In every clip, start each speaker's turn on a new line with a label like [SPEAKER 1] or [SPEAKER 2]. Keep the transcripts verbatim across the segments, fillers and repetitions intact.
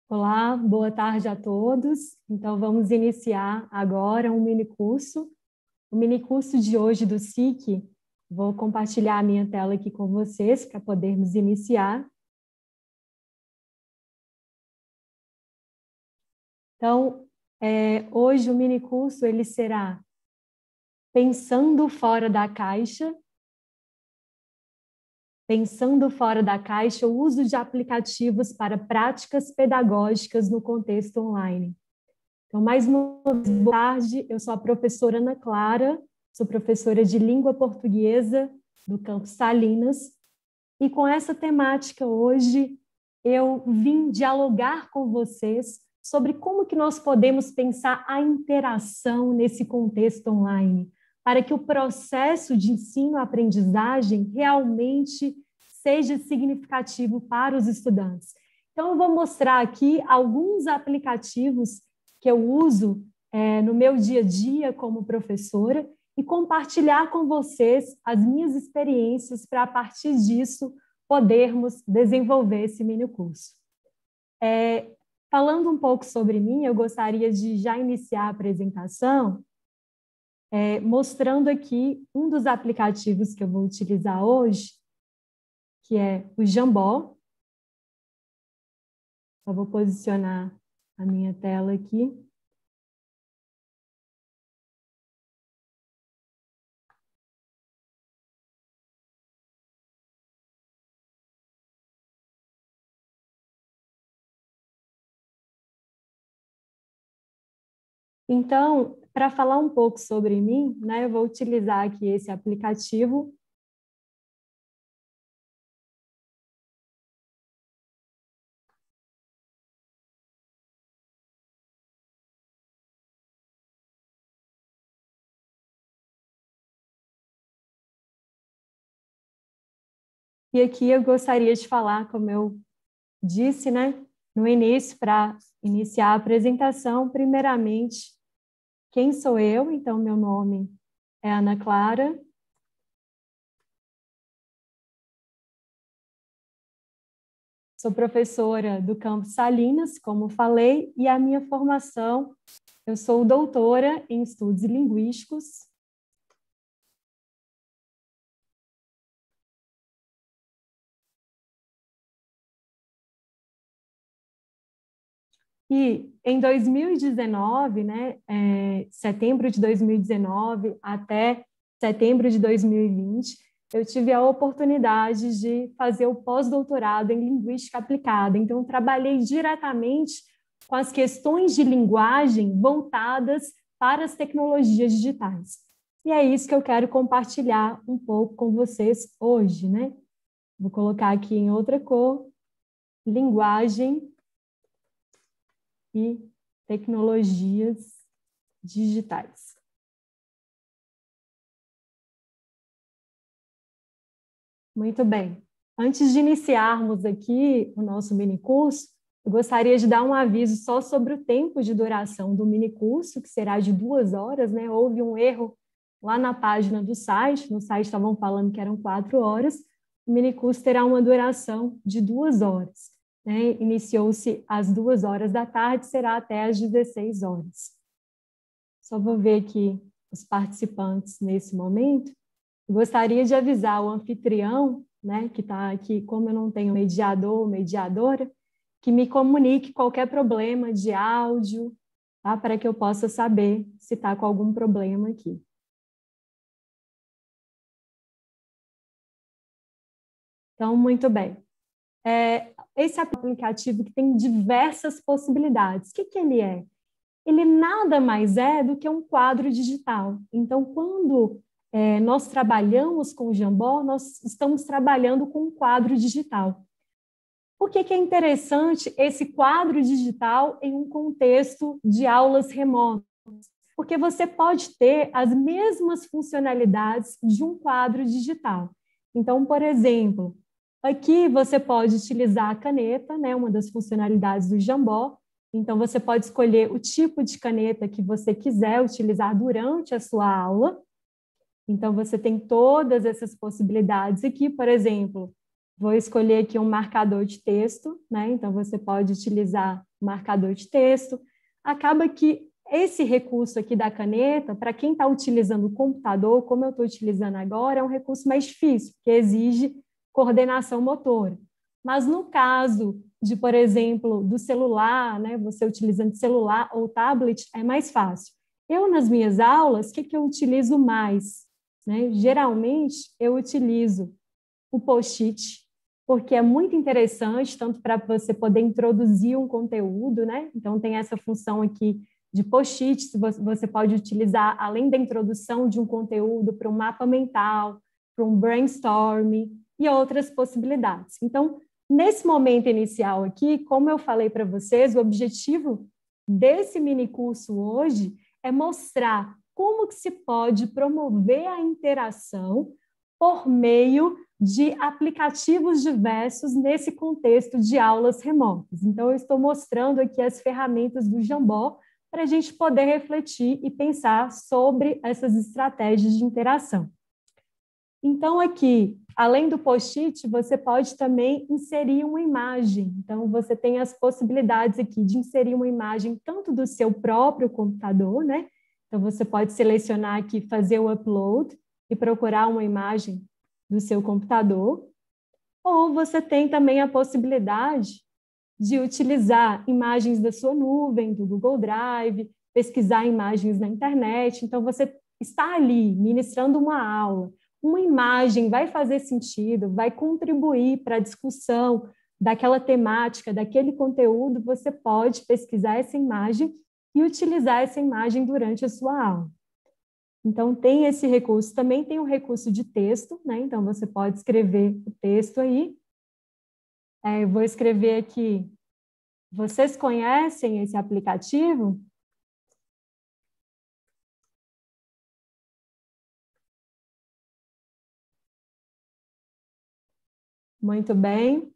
[SPEAKER 1] Olá, boa tarde a todos. Então, vamos iniciar agora um minicurso. O minicurso de hoje do S I C, vou compartilhar a minha tela aqui com vocês para podermos iniciar. Então, é, hoje o minicurso ele será Pensando Fora da Caixa, Pensando Fora da Caixa, o uso de aplicativos para práticas pedagógicas no contexto online. Então, mais uma vez, boa tarde, eu sou a professora Ana Clara, sou professora de língua portuguesa do campus Salinas, e com essa temática hoje eu vim dialogar com vocês sobre como que nós podemos pensar a interação nesse contexto online, para que o processo de ensino-aprendizagem realmente seja significativo para os estudantes. Então, eu vou mostrar aqui alguns aplicativos que eu uso é, no meu dia a dia como professora e compartilhar com vocês as minhas experiências para, a partir disso, podermos desenvolver esse mini curso. É, falando um pouco sobre mim, eu gostaria de já iniciar a apresentação é, mostrando aqui um dos aplicativos que eu vou utilizar hoje, que é o Jambó. Só vou posicionar a minha tela aqui. Então, para falar um pouco sobre mim, né, eu vou utilizar aqui esse aplicativo. E aqui eu gostaria de falar, como eu disse, né, no início, para iniciar a apresentação, primeiramente, quem sou eu? Então, meu nome é Ana Clara. Sou professora do campus Salinas, como falei, e a minha formação, eu sou doutora em estudos linguísticos. E em dois mil e dezenove, né, é, setembro de dois mil e dezenove até setembro de dois mil e vinte, eu tive a oportunidade de fazer o pós-doutorado em Linguística Aplicada. Então, trabalhei diretamente com as questões de linguagem voltadas para as tecnologias digitais. E é isso que eu quero compartilhar um pouco com vocês hoje, né? Vou colocar aqui em outra cor, linguagem e tecnologias digitais. Muito bem. Antes de iniciarmos aqui o nosso minicurso, eu gostaria de dar um aviso só sobre o tempo de duração do minicurso, que será de duas horas, né? Houve um erro lá na página do site, no site estavam falando que eram quatro horas, o minicurso terá uma duração de duas horas. Né? Iniciou-se às duas horas da tarde, será até às dezesseis horas. Só vou ver aqui os participantes nesse momento. Eu gostaria de avisar o anfitrião, né, que está aqui, como eu não tenho mediador ou mediadora, que me comunique qualquer problema de áudio, tá, para que eu possa saber se está com algum problema aqui. Então, muito bem. É, esse aplicativo que tem diversas possibilidades. O que, que ele é? Ele nada mais é do que um quadro digital. Então, quando é, nós trabalhamos com o Jambó, nós estamos trabalhando com um quadro digital. Por que, que é interessante esse quadro digital em um contexto de aulas remotas? Porque você pode ter as mesmas funcionalidades de um quadro digital. Então, por exemplo, aqui você pode utilizar a caneta, né, uma das funcionalidades do Jambó. Então, você pode escolher o tipo de caneta que você quiser utilizar durante a sua aula. Então, você tem todas essas possibilidades aqui, por exemplo, Vou escolher aqui um marcador de texto, né? Então, você pode utilizar o marcador de texto. Acaba que esse recurso aqui da caneta, para quem está utilizando o computador, como eu estou utilizando agora, é um recurso mais difícil, porque exige coordenação motora. Mas no caso de, por exemplo, do celular, né? Você utilizando celular ou tablet, é mais fácil. Eu, nas minhas aulas, o que, que eu utilizo mais? Né? Geralmente, eu utilizo o post-it, porque é muito interessante, tanto para você poder introduzir um conteúdo, né? Então, tem essa função aqui de post-it, você pode utilizar, além da introdução de um conteúdo, para um mapa mental, para um brainstorming e outras possibilidades. Então, nesse momento inicial aqui, como eu falei para vocês, o objetivo desse mini curso hoje é mostrar como que se pode promover a interação por meio de aplicativos diversos nesse contexto de aulas remotas. Então, eu estou mostrando aqui as ferramentas do Jambó para a gente poder refletir e pensar sobre essas estratégias de interação. Então, aqui, além do post-it, você pode também inserir uma imagem. Então, você tem as possibilidades aqui de inserir uma imagem tanto do seu próprio computador, né? Então, você pode selecionar aqui, fazer o upload e procurar uma imagem do seu computador, ou você tem também a possibilidade de utilizar imagens da sua nuvem, do Google Drive, pesquisar imagens na internet. Então, você está ali ministrando uma aula, uma imagem vai fazer sentido, vai contribuir para a discussão daquela temática, daquele conteúdo, você pode pesquisar essa imagem e utilizar essa imagem durante a sua aula. Então, tem esse recurso. Também tem o recurso de texto, né? Então, você pode escrever o texto aí. É, eu vou escrever aqui. Vocês conhecem esse aplicativo? Muito bem.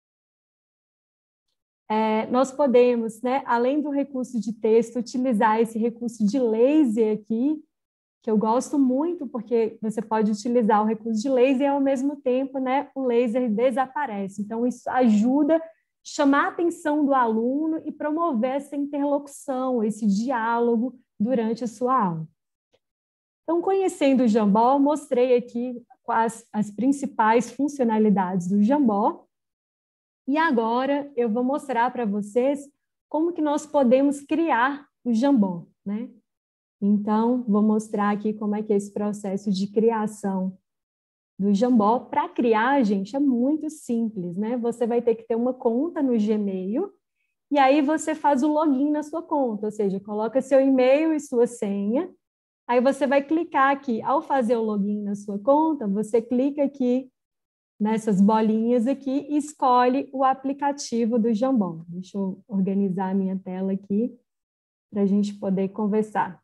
[SPEAKER 1] É, nós podemos, né, além do recurso de texto, utilizar esse recurso de laser aqui, que eu gosto muito, porque você pode utilizar o recurso de laser e, ao mesmo tempo, né, o laser desaparece. Então, isso ajuda a chamar a atenção do aluno e promover essa interlocução, esse diálogo durante a sua aula. Então, conhecendo o Jambó, mostrei aqui quais as principais funcionalidades do Jambó. E agora eu vou mostrar para vocês como que nós podemos criar o Jambó, né? Então, vou mostrar aqui como é que é esse processo de criação do Jambó. Para criar, gente, é muito simples, né? Você vai ter que ter uma conta no Gmail e aí você faz o login na sua conta, ou seja, coloca seu e-mail e sua senha. Aí você vai clicar aqui. Ao fazer o login na sua conta, você clica aqui nessas bolinhas aqui e escolhe o aplicativo do Jambó. Deixa eu organizar a minha tela aqui para a gente poder conversar.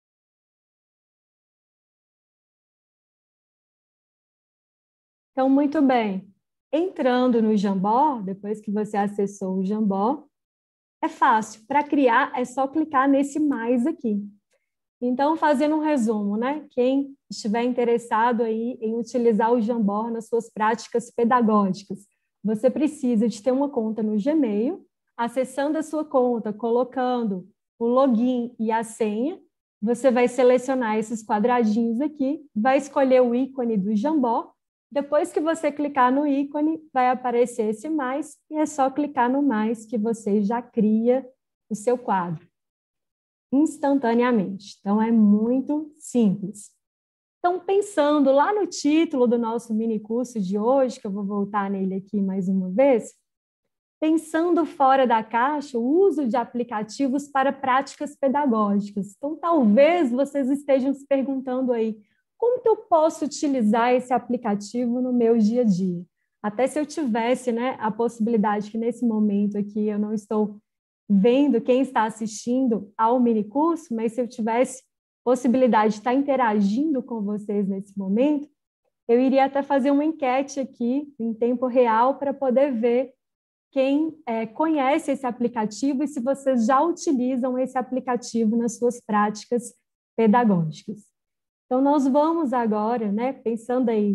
[SPEAKER 1] Então, muito bem. Entrando no Jambó, depois que você acessou o Jambó, é fácil. Para criar, é só clicar nesse mais aqui. Então, fazendo um resumo, né? Quem estiver interessado aí em utilizar o Jambó nas suas práticas pedagógicas, você precisa de ter uma conta no Gmail, acessando a sua conta, colocando o login e a senha, você vai selecionar esses quadradinhos aqui, vai escolher o ícone do Jambó. Depois que você clicar no ícone, vai aparecer esse mais, e é só clicar no mais que você já cria o seu quadro instantaneamente. Então, é muito simples. Então, pensando lá no título do nosso mini curso de hoje, que eu vou voltar nele aqui mais uma vez, pensando fora da caixa, o uso de aplicativos para práticas pedagógicas. Então, talvez vocês estejam se perguntando aí, como que eu posso utilizar esse aplicativo no meu dia a dia? Até se eu tivesse, né, a possibilidade que nesse momento aqui eu não estou vendo quem está assistindo ao minicurso, mas se eu tivesse possibilidade de estar interagindo com vocês nesse momento, eu iria até fazer uma enquete aqui em tempo real para poder ver quem é, conhece esse aplicativo e se vocês já utilizam esse aplicativo nas suas práticas pedagógicas. Então, nós vamos agora, né, pensando aí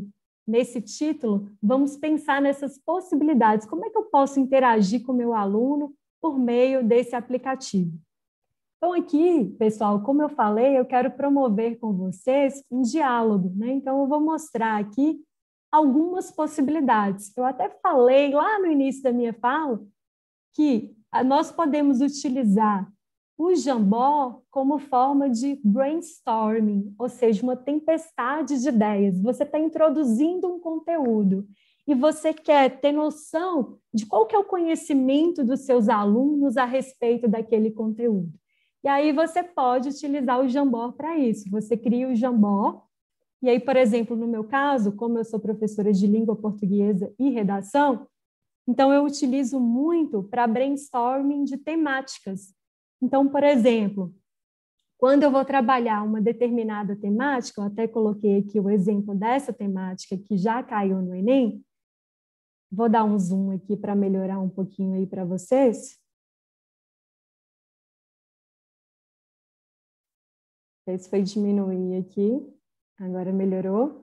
[SPEAKER 1] nesse título, vamos pensar nessas possibilidades. Como é que eu posso interagir com o meu aluno por meio desse aplicativo? Então, aqui, pessoal, como eu falei, eu quero promover com vocês um diálogo, né? Então, eu vou mostrar aqui algumas possibilidades. Eu até falei lá no início da minha fala que nós podemos utilizar o Jambó como forma de brainstorming, ou seja, uma tempestade de ideias. Você está introduzindo um conteúdo e você quer ter noção de qual que é o conhecimento dos seus alunos a respeito daquele conteúdo. E aí você pode utilizar o Jambó para isso. Você cria o Jambó, e aí, por exemplo, no meu caso, como eu sou professora de língua portuguesa e redação, então eu utilizo muito para brainstorming de temáticas. Então, por exemplo, quando eu vou trabalhar uma determinada temática, eu até coloquei aqui o exemplo dessa temática que já caiu no Enem, vou dar um zoom aqui para melhorar um pouquinho aí para vocês. Esse foi diminuir aqui, agora melhorou.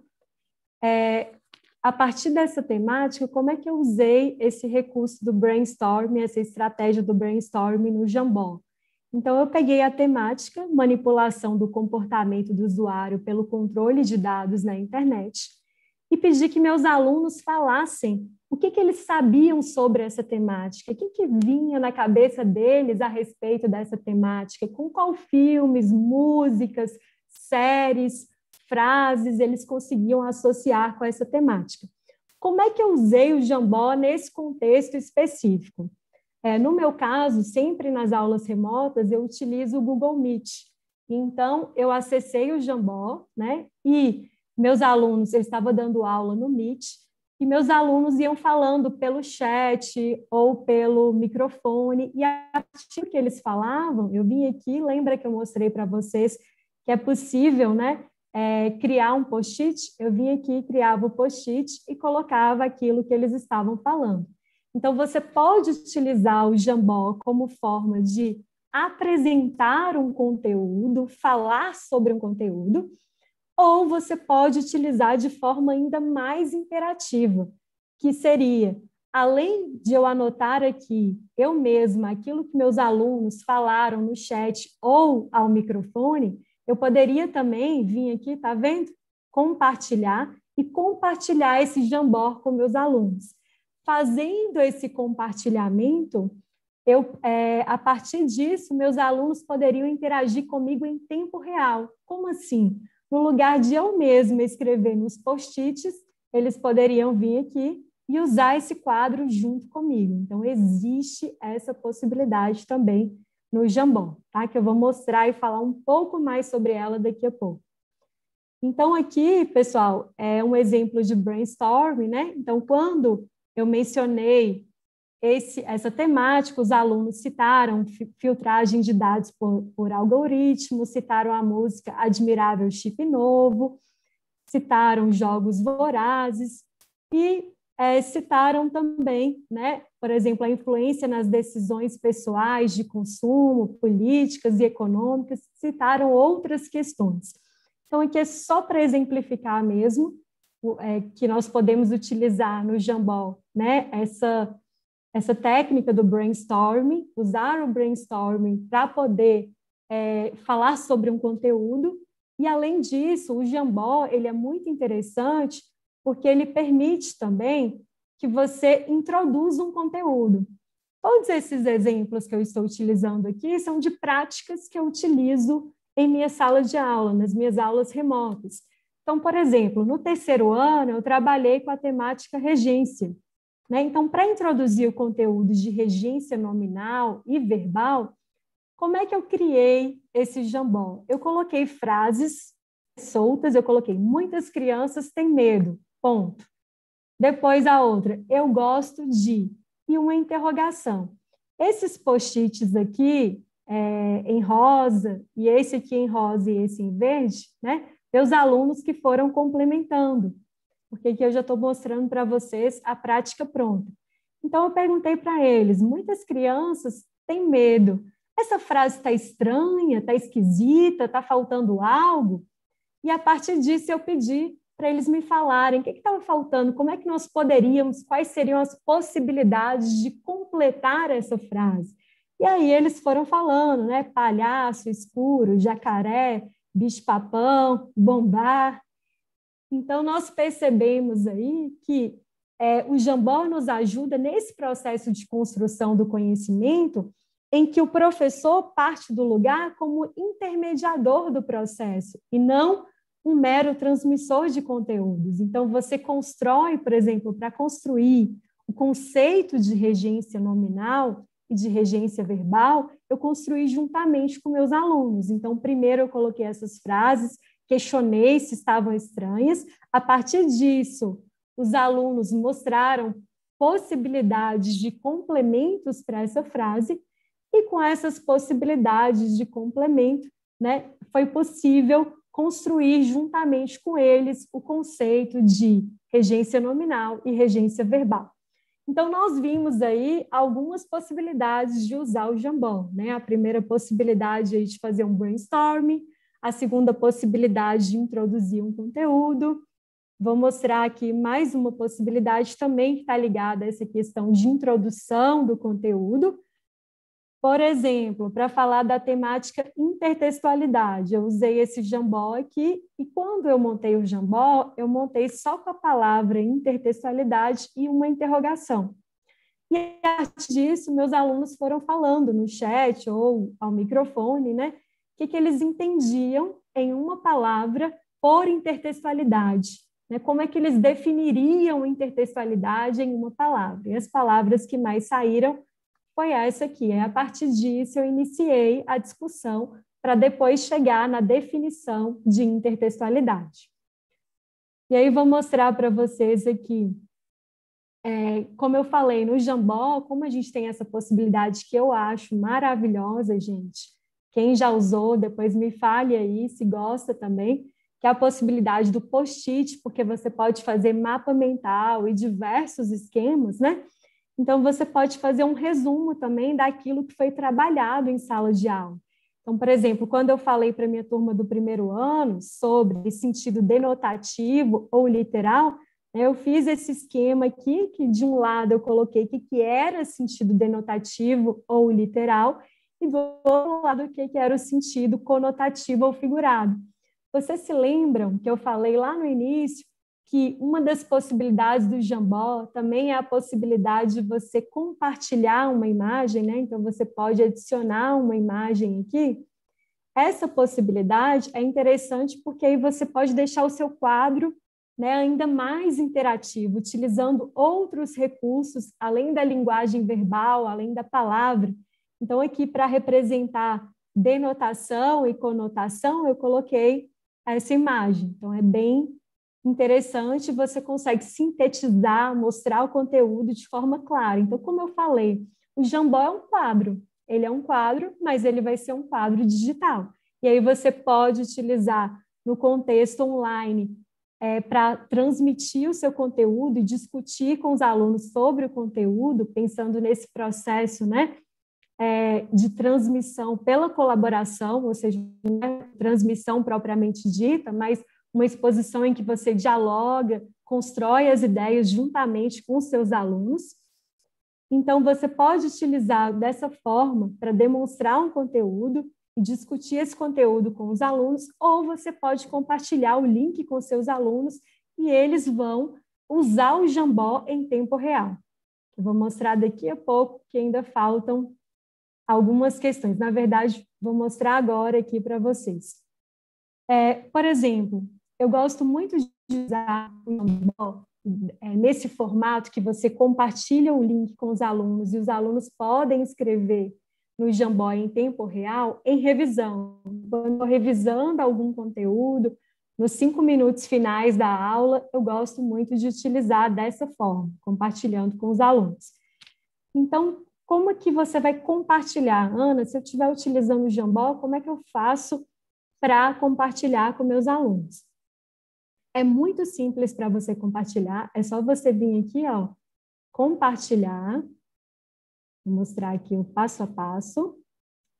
[SPEAKER 1] É, a partir dessa temática, como é que eu usei esse recurso do brainstorming, essa estratégia do brainstorming no Jambó? Então, eu peguei a temática, manipulação do comportamento do usuário pelo controle de dados na internet, e pedi que meus alunos falassem o que, que eles sabiam sobre essa temática, o que, que vinha na cabeça deles a respeito dessa temática, com qual filmes, músicas, séries, frases eles conseguiam associar com essa temática. Como é que eu usei o Jambó nesse contexto específico? É, no meu caso, sempre nas aulas remotas, eu utilizo o Google Meet. Então, eu acessei o Jambó, né? E meus alunos, eu estava dando aula no Meet, e meus alunos iam falando pelo chat ou pelo microfone, e a partir do que eles falavam, eu vim aqui, lembra que eu mostrei para vocês que é possível, né, é, criar um post-it? Eu vim aqui, criava o post-it e colocava aquilo que eles estavam falando. Então, você pode utilizar o Jambó como forma de apresentar um conteúdo, falar sobre um conteúdo, ou você pode utilizar de forma ainda mais interativa, que seria, além de eu anotar aqui, eu mesma, aquilo que meus alunos falaram no chat ou ao microfone, eu poderia também vir aqui, tá vendo? Compartilhar e compartilhar esse Jambó com meus alunos. Fazendo esse compartilhamento, eu, é, a partir disso, meus alunos poderiam interagir comigo em tempo real. Como assim? No lugar de eu mesma escrever nos post-its, eles poderiam vir aqui e usar esse quadro junto comigo. Então, existe essa possibilidade também no Jambó, tá? Que eu vou mostrar e falar um pouco mais sobre ela daqui a pouco. Então, aqui, pessoal, é um exemplo de brainstorming, né? Então, quando eu mencionei esse, essa temática, os alunos citaram filtragem de dados por, por algoritmo, citaram a música Admirável Chip Novo, citaram jogos vorazes e é, citaram também, né, por exemplo, a influência nas decisões pessoais de consumo, políticas e econômicas, citaram outras questões. Então, aqui é só para exemplificar mesmo, é, que nós podemos utilizar no Jambó, né, essa essa técnica do brainstorming, usar o brainstorming para poder é, falar sobre um conteúdo. E, além disso, o Jambó ele é muito interessante porque ele permite também que você introduza um conteúdo. Todos esses exemplos que eu estou utilizando aqui são de práticas que eu utilizo em minha sala de aula, nas minhas aulas remotas. Então, por exemplo, no terceiro ano, eu trabalhei com a temática regência. Né? Então, para introduzir o conteúdo de regência nominal e verbal, como é que eu criei esse Jambó? Eu coloquei frases soltas, eu coloquei muitas crianças têm medo, ponto. Depois a outra, eu gosto de, e uma interrogação. Esses post-its aqui, é, em rosa, e esse aqui em rosa e esse em verde, né? Meus alunos que foram complementando. Porque aqui eu já estou mostrando para vocês a prática pronta. Então, eu perguntei para eles, muitas crianças têm medo. Essa frase está estranha, está esquisita, está faltando algo? E, a partir disso, eu pedi para eles me falarem o que estava faltando, como é que nós poderíamos, quais seriam as possibilidades de completar essa frase. E aí eles foram falando, né? Palhaço, escuro, jacaré, bicho-papão, bombar. Então, nós percebemos aí que é, o Jambó nos ajuda nesse processo de construção do conhecimento, em que o professor parte do lugar como intermediador do processo, e não um mero transmissor de conteúdos. Então, você constrói, por exemplo, para construir o conceito de regência nominal e de regência verbal, eu construí juntamente com meus alunos. Então, primeiro eu coloquei essas frases, questionei se estavam estranhas. A partir disso, os alunos mostraram possibilidades de complementos para essa frase, e com essas possibilidades de complemento, né, foi possível construir juntamente com eles o conceito de regência nominal e regência verbal. Então, nós vimos aí algumas possibilidades de usar o Jambó, né? A primeira possibilidade é de fazer um brainstorming, a segunda possibilidade de introduzir um conteúdo. Vou mostrar aqui mais uma possibilidade também que está ligada a essa questão de introdução do conteúdo. Por exemplo, para falar da temática intertextualidade, eu usei esse Jambó aqui, e quando eu montei o Jambó, eu montei só com a palavra intertextualidade e uma interrogação. E a partir disso, meus alunos foram falando no chat ou ao microfone, né, o que, que eles entendiam em uma palavra por intertextualidade, né, como é que eles definiriam intertextualidade em uma palavra. E as palavras que mais saíram foi essa aqui. A partir disso, eu iniciei a discussão para depois chegar na definição de intertextualidade. E aí, vou mostrar para vocês aqui, é, como eu falei, no Jambó, como a gente tem essa possibilidade que eu acho maravilhosa, gente. Quem já usou, depois me fale aí se gosta também, que é a possibilidade do post-it, porque você pode fazer mapa mental e diversos esquemas, né? Então, você pode fazer um resumo também daquilo que foi trabalhado em sala de aula. Então, por exemplo, quando eu falei para a minha turma do primeiro ano sobre sentido denotativo ou literal, eu fiz esse esquema aqui, que de um lado eu coloquei o que era sentido denotativo ou literal, e do outro lado o que era o sentido conotativo ou figurado. Vocês se lembram que eu falei lá no início que uma das possibilidades do Jambó também é a possibilidade de você compartilhar uma imagem, né? Então, você pode adicionar uma imagem aqui. Essa possibilidade é interessante porque aí você pode deixar o seu quadro, né, ainda mais interativo, utilizando outros recursos, além da linguagem verbal, além da palavra. Então, aqui, para representar denotação e conotação, eu coloquei essa imagem. Então, é bem interessante, você consegue sintetizar, mostrar o conteúdo de forma clara. Então, como eu falei, o Jambó é um quadro. Ele é um quadro, mas ele vai ser um quadro digital. E aí você pode utilizar no contexto online é, para transmitir o seu conteúdo e discutir com os alunos sobre o conteúdo, pensando nesse processo, né, é, de transmissão pela colaboração, ou seja, não é transmissão propriamente dita, mas uma exposição em que você dialoga, constrói as ideias juntamente com os seus alunos. Então, você pode utilizar dessa forma para demonstrar um conteúdo e discutir esse conteúdo com os alunos, ou você pode compartilhar o link com os seus alunos e eles vão usar o Jambó em tempo real. Eu vou mostrar daqui a pouco que ainda faltam algumas questões. Na verdade, vou mostrar agora aqui para vocês. É, por exemplo, eu gosto muito de usar o Jambó é, nesse formato que você compartilha o link com os alunos e os alunos podem escrever no Jambó em tempo real em revisão. Quando eu estou revisando algum conteúdo, nos cinco minutos finais da aula, eu gosto muito de utilizar dessa forma, compartilhando com os alunos. Então, como é que você vai compartilhar? Ana, se eu estiver utilizando o Jambó, como é que eu faço para compartilhar com meus alunos? É muito simples para você compartilhar, é só você vir aqui, ó, compartilhar, vou mostrar aqui o passo a passo.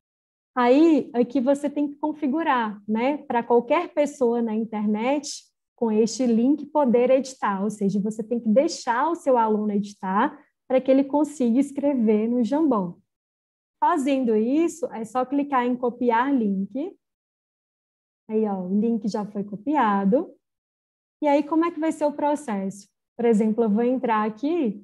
[SPEAKER 1] Aí, aqui você tem que configurar, né? Para qualquer pessoa na internet, com este link poder editar, ou seja, você tem que deixar o seu aluno editar para que ele consiga escrever no Jamboard. Fazendo isso, é só clicar em copiar link. Aí, ó, o link já foi copiado. E aí, como é que vai ser o processo? Por exemplo, eu vou entrar aqui,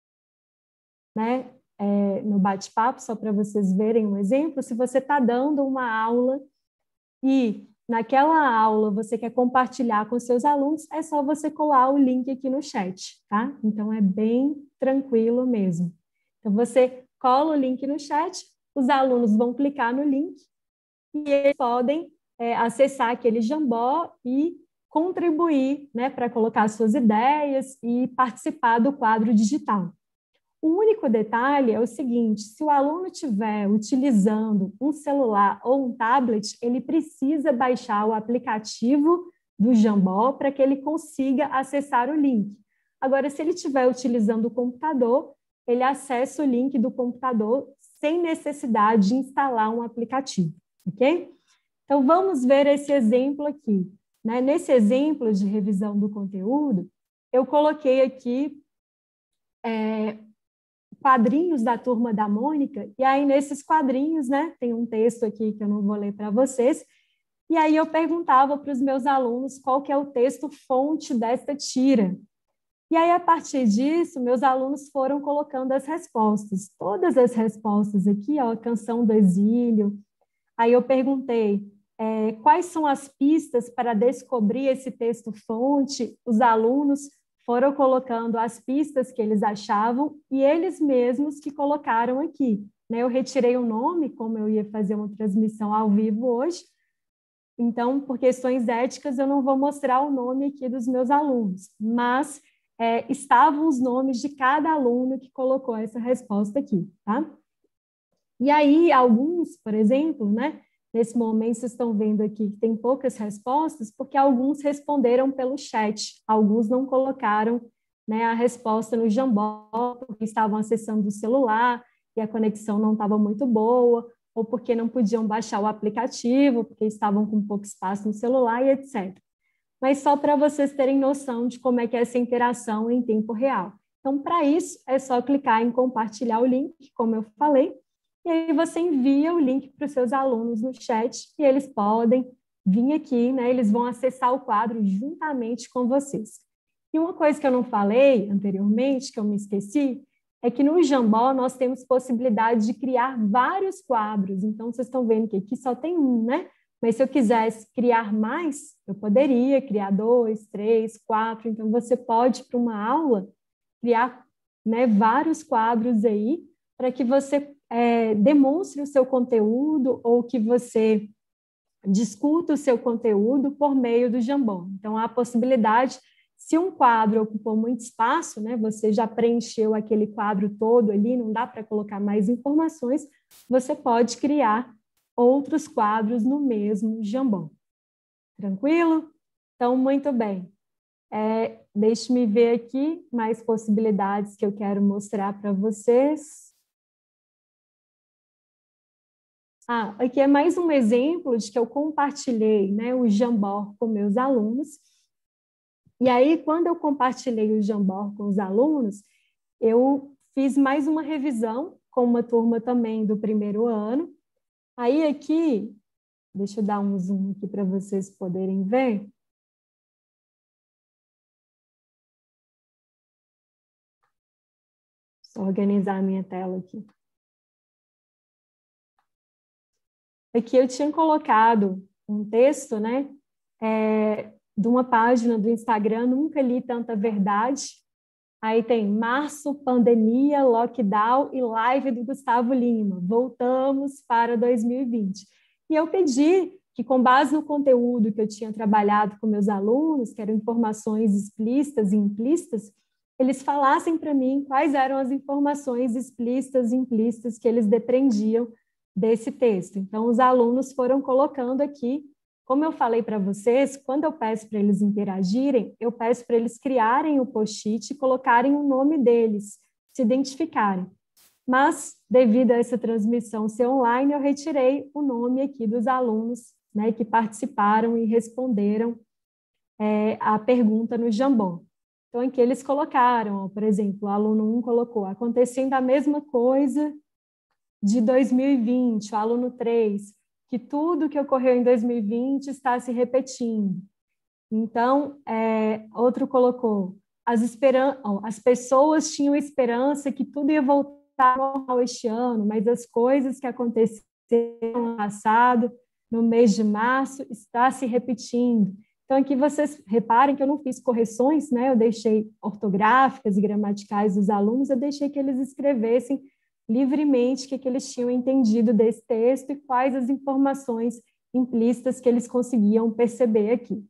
[SPEAKER 1] né, é, no bate-papo, só para vocês verem um exemplo. Se você está dando uma aula e naquela aula você quer compartilhar com seus alunos, é só você colar o link aqui no chat, tá? Então, é bem tranquilo mesmo. Então, você cola o link no chat, os alunos vão clicar no link e eles podem é, acessar aquele Jamboard e contribuir, né, para colocar suas ideias e participar do quadro digital. O único detalhe é o seguinte: se o aluno estiver utilizando um celular ou um tablet, ele precisa baixar o aplicativo do Jamboard para que ele consiga acessar o link. Agora, se ele estiver utilizando o computador, ele acessa o link do computador sem necessidade de instalar um aplicativo, ok? Então, vamos ver esse exemplo aqui. Né? Nesse exemplo de revisão do conteúdo, eu coloquei aqui é, quadrinhos da Turma da Mônica, e aí nesses quadrinhos, né, tem um texto aqui que eu não vou ler para vocês, e aí eu perguntava para os meus alunos qual que é o texto fonte desta tira. E aí, a partir disso, meus alunos foram colocando as respostas. Todas as respostas aqui, ó, Canção do Exílio. Aí eu perguntei, é, quais são as pistas para descobrir esse texto fonte? Os alunos foram colocando as pistas que eles achavam e eles mesmos que colocaram aqui. Né? Eu retirei o nome, como eu ia fazer uma transmissão ao vivo hoje, então, por questões éticas, eu não vou mostrar o nome aqui dos meus alunos, mas é, estavam os nomes de cada aluno que colocou essa resposta aqui, tá? E aí, alguns, por exemplo, né? Nesse momento, vocês estão vendo aqui que tem poucas respostas, porque alguns responderam pelo chat, alguns não colocaram, né, a resposta no Jamboard, porque estavam acessando o celular e a conexão não estava muito boa, ou porque não podiam baixar o aplicativo, porque estavam com pouco espaço no celular e etcétera. Mas só para vocês terem noção de como é que é essa interação em tempo real. Então, para isso, é só clicar em compartilhar o link, como eu falei, e aí você envia o link para os seus alunos no chat e eles podem vir aqui, né? Eles vão acessar o quadro juntamente com vocês. E uma coisa que eu não falei anteriormente, que eu me esqueci, é que no Jamboard nós temos possibilidade de criar vários quadros. Então, vocês estão vendo que aqui só tem um, né? Mas se eu quisesse criar mais, eu poderia criar dois, três, quatro. Então, você pode, para uma aula, criar, né, vários quadros aí para que você é, demonstre o seu conteúdo ou que você discuta o seu conteúdo por meio do Jamboard. Então, há a possibilidade, se um quadro ocupou muito espaço, né, você já preencheu aquele quadro todo ali, não dá para colocar mais informações, você pode criar outros quadros no mesmo Jamboard. Tranquilo? Então, muito bem. É, deixe-me ver aqui mais possibilidades que eu quero mostrar para vocês. Ah, aqui é mais um exemplo de que eu compartilhei, né, o Jamboard com meus alunos. E aí, quando eu compartilhei o Jamboard com os alunos, eu fiz mais uma revisão com uma turma também do primeiro ano. Aí aqui, deixa eu dar um zoom aqui para vocês poderem ver. Só organizar a minha tela aqui. Aqui eu tinha colocado um texto, né, é, de uma página do Instagram, Nunca Li Tanta Verdade. Aí tem março, pandemia, lockdown e live do Gustavo Lima. Voltamos para dois mil e vinte. E eu pedi que, com base no conteúdo que eu tinha trabalhado com meus alunos, que eram informações explícitas e implícitas, eles falassem para mim quais eram as informações explícitas e implícitas que eles depreendiam desse texto. Então, os alunos foram colocando aqui, como eu falei para vocês, quando eu peço para eles interagirem, eu peço para eles criarem o post-it e colocarem o nome deles, se identificarem. Mas, devido a essa transmissão ser online, eu retirei o nome aqui dos alunos, né, que participaram e responderam é, a pergunta no Jamboa. Então, aqui eles colocaram, ó, por exemplo, o aluno um colocou, acontecendo a mesma coisa de dois mil e vinte, o aluno três, que tudo que ocorreu em dois mil e vinte está se repetindo. Então, é, outro colocou, as, esperan ó, as pessoas tinham esperança que tudo ia voltar ao normal este ano, mas as coisas que aconteceram no passado, no mês de março, está se repetindo. Então, aqui vocês reparem que eu não fiz correções, né? Eu deixei ortográficas e gramaticais dos alunos, eu deixei que eles escrevessem livremente o que, que eles tinham entendido desse texto e quais as informações implícitas que eles conseguiam perceber aqui.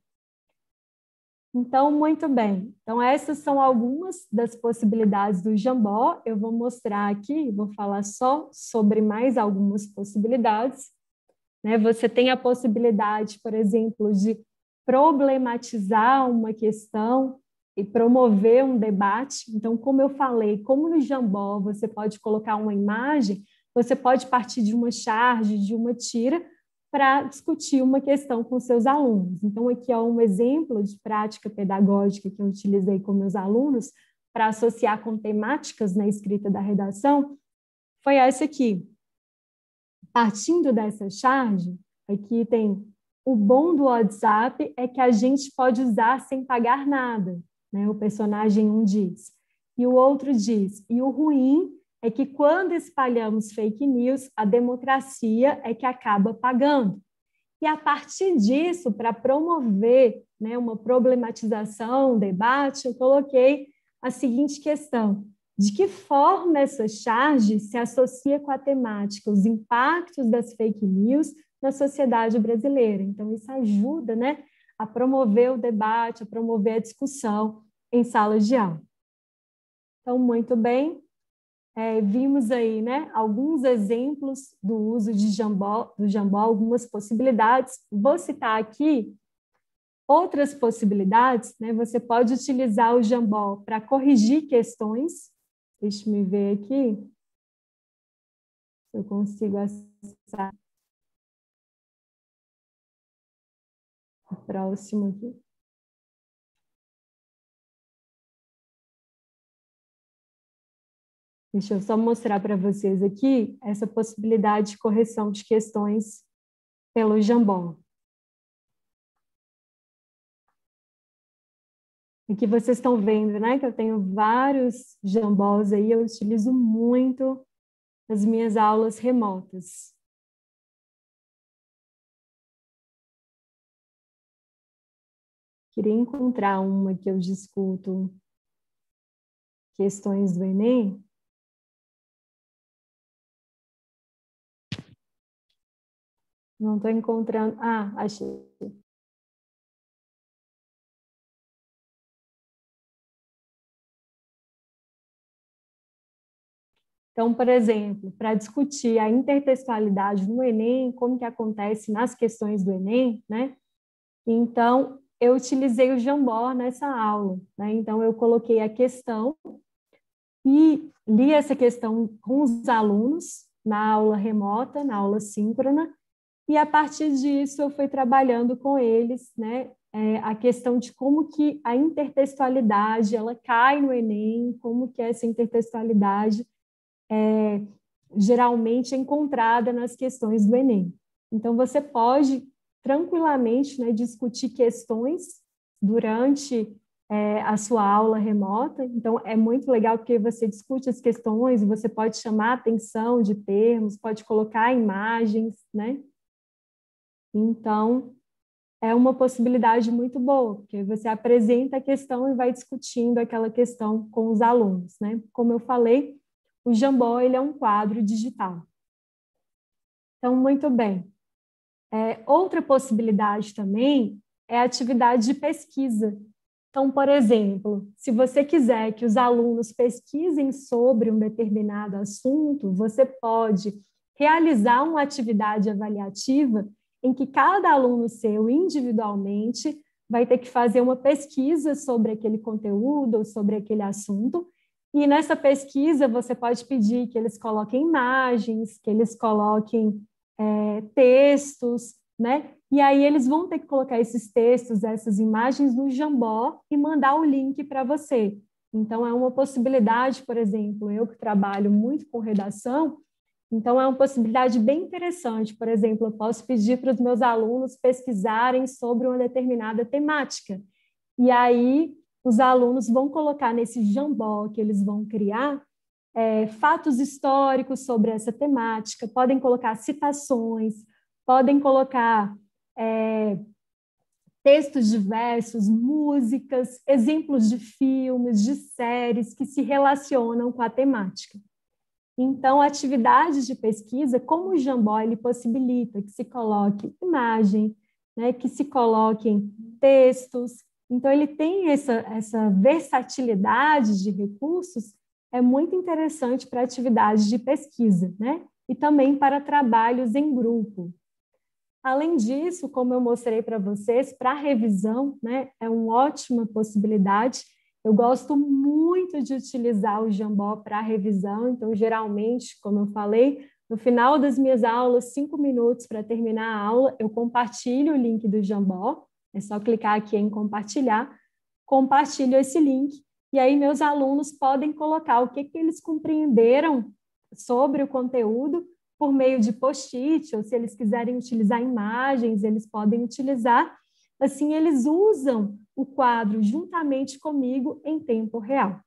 [SPEAKER 1] Então, muito bem. Então, essas são algumas das possibilidades do Jamboa. Eu vou mostrar aqui, vou falar só sobre mais algumas possibilidades. Né? Você tem a possibilidade, por exemplo, de problematizar uma questão e promover um debate. Então, como eu falei, como no Jamboa você pode colocar uma imagem, você pode partir de uma charge, de uma tira, para discutir uma questão com seus alunos. Então, aqui é um exemplo de prática pedagógica que eu utilizei com meus alunos para associar com temáticas na escrita da redação, foi essa aqui. Partindo dessa charge, aqui tem o bom do WhatsApp é que a gente pode usar sem pagar nada, né? O personagem um diz. E o outro diz, e o ruim é que quando espalhamos fake news, a democracia é que acaba pagando. E a partir disso, para promover, né, uma problematização, um debate, eu coloquei a seguinte questão: de que forma essa charge se associa com a temática, os impactos das fake news na sociedade brasileira? Então, isso ajuda, né, a promover o debate, a promover a discussão em sala de aula. Então, muito bem. É, vimos aí, né, alguns exemplos do uso de Jamboa, do Jamboa, algumas possibilidades. Vou citar aqui outras possibilidades, né? Você pode utilizar o Jamboa para corrigir questões. Deixa eu me ver aqui se eu consigo acessar o próximo aqui. Deixa eu só mostrar para vocês aqui essa possibilidade de correção de questões pelo Jamboa. Aqui vocês estão vendo, né, que eu tenho vários Jamboas aí, eu utilizo muito nas minhas aulas remotas. Queria encontrar uma que eu discuto questões do Enem. Não estou encontrando. Ah, achei. Então, por exemplo, para discutir a intertextualidade no Enem, como que acontece nas questões do Enem, né? Então, eu utilizei o Jamboa nessa aula, né? Então, eu coloquei a questão e li essa questão com os alunos na aula remota, na aula síncrona, e a partir disso eu fui trabalhando com eles, né, é, a questão de como que a intertextualidade ela cai no Enem, como que essa intertextualidade é geralmente encontrada nas questões do Enem. Então você pode tranquilamente, né, discutir questões durante é, a sua aula remota. Então é muito legal porque você discute as questões, você pode chamar a atenção de termos, pode colocar imagens, né? Então, é uma possibilidade muito boa, porque você apresenta a questão e vai discutindo aquela questão com os alunos, né? Como eu falei, o Jamboa ele é um quadro digital. Então, muito bem. É, outra possibilidade também é a atividade de pesquisa. Então, por exemplo, se você quiser que os alunos pesquisem sobre um determinado assunto, você pode realizar uma atividade avaliativa em que cada aluno seu, individualmente, vai ter que fazer uma pesquisa sobre aquele conteúdo ou sobre aquele assunto, e nessa pesquisa você pode pedir que eles coloquem imagens, que eles coloquem é, textos, né? E aí eles vão ter que colocar esses textos, essas imagens no Jambó e mandar o link para você. Então, é uma possibilidade, por exemplo, eu que trabalho muito com redação, então é uma possibilidade bem interessante. Por exemplo, eu posso pedir para os meus alunos pesquisarem sobre uma determinada temática. E aí, os alunos vão colocar nesse Jambó que eles vão criar é, fatos históricos sobre essa temática, podem colocar citações, podem colocar é, textos diversos, músicas, exemplos de filmes, de séries que se relacionam com a temática. Então, atividades de pesquisa, como o Jambó, ele possibilita que se coloque imagem, né, que se coloquem textos. Então, ele tem essa, essa versatilidade de recursos, é muito interessante para atividades de pesquisa, né? E também para trabalhos em grupo. Além disso, como eu mostrei para vocês, para revisão, né, é uma ótima possibilidade. Eu gosto muito de utilizar o Jambó para revisão, então, geralmente, como eu falei, no final das minhas aulas, cinco minutos para terminar a aula, eu compartilho o link do Jambó, é só clicar aqui em compartilhar, compartilho esse link, e aí meus alunos podem colocar o que, que eles compreenderam sobre o conteúdo por meio de post-it, ou se eles quiserem utilizar imagens, eles podem utilizar. Assim, eles usam o quadro juntamente comigo em tempo real.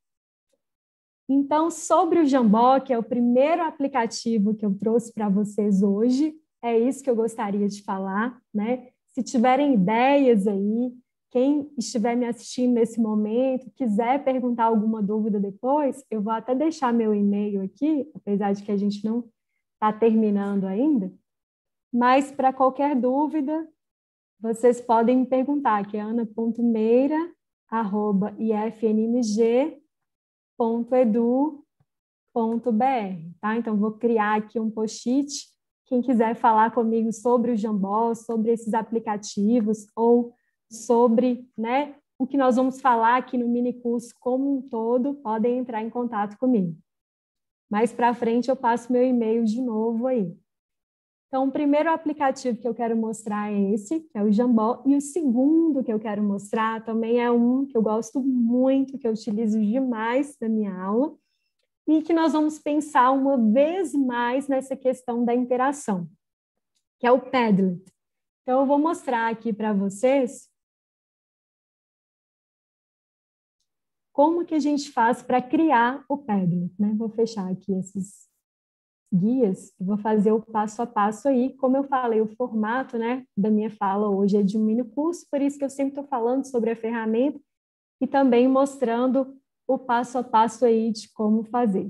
[SPEAKER 1] Então, sobre o Jambó, que é o primeiro aplicativo que eu trouxe para vocês hoje, é isso que eu gostaria de falar, né? Se tiverem ideias aí, quem estiver me assistindo nesse momento, quiser perguntar alguma dúvida depois, eu vou até deixar meu e-mail aqui, apesar de que a gente não está terminando ainda, mas para qualquer dúvida, vocês podem me perguntar, que é ana ponto meira arroba i f n m g ponto edu ponto b r, tá? Então, vou criar aqui um post-it. Quem quiser falar comigo sobre o Jambó, sobre esses aplicativos, ou sobre, né, o que nós vamos falar aqui no minicurso como um todo, podem entrar em contato comigo. Mais para frente, eu passo meu e-mail de novo aí. Então, o primeiro aplicativo que eu quero mostrar é esse, que é o Jambó, e o segundo que eu quero mostrar também é um que eu gosto muito, que eu utilizo demais na minha aula, e que nós vamos pensar uma vez mais nessa questão da interação, que é o Padlet. Então, eu vou mostrar aqui para vocês como que a gente faz para criar o Padlet, né? Vou fechar aqui esses guias, vou fazer o passo a passo aí. Como eu falei, o formato, né, da minha fala hoje é de um mini curso, por isso que eu sempre estou falando sobre a ferramenta e também mostrando o passo a passo aí de como fazer.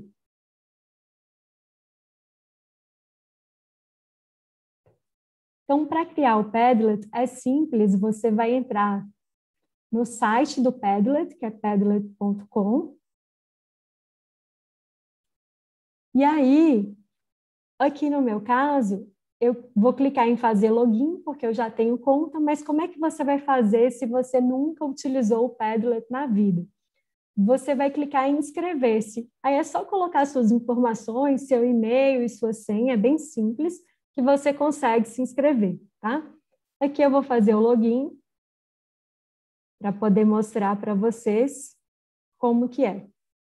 [SPEAKER 1] Então, para criar o Padlet, é simples, você vai entrar no site do Padlet, que é padlet ponto com, e aí, aqui no meu caso, eu vou clicar em fazer login, porque eu já tenho conta, mas como é que você vai fazer se você nunca utilizou o Padlet na vida? Você vai clicar em inscrever-se. Aí é só colocar suas informações, seu e-mail e sua senha, é bem simples, que você consegue se inscrever, tá? Aqui eu vou fazer o login, para poder mostrar para vocês como que é.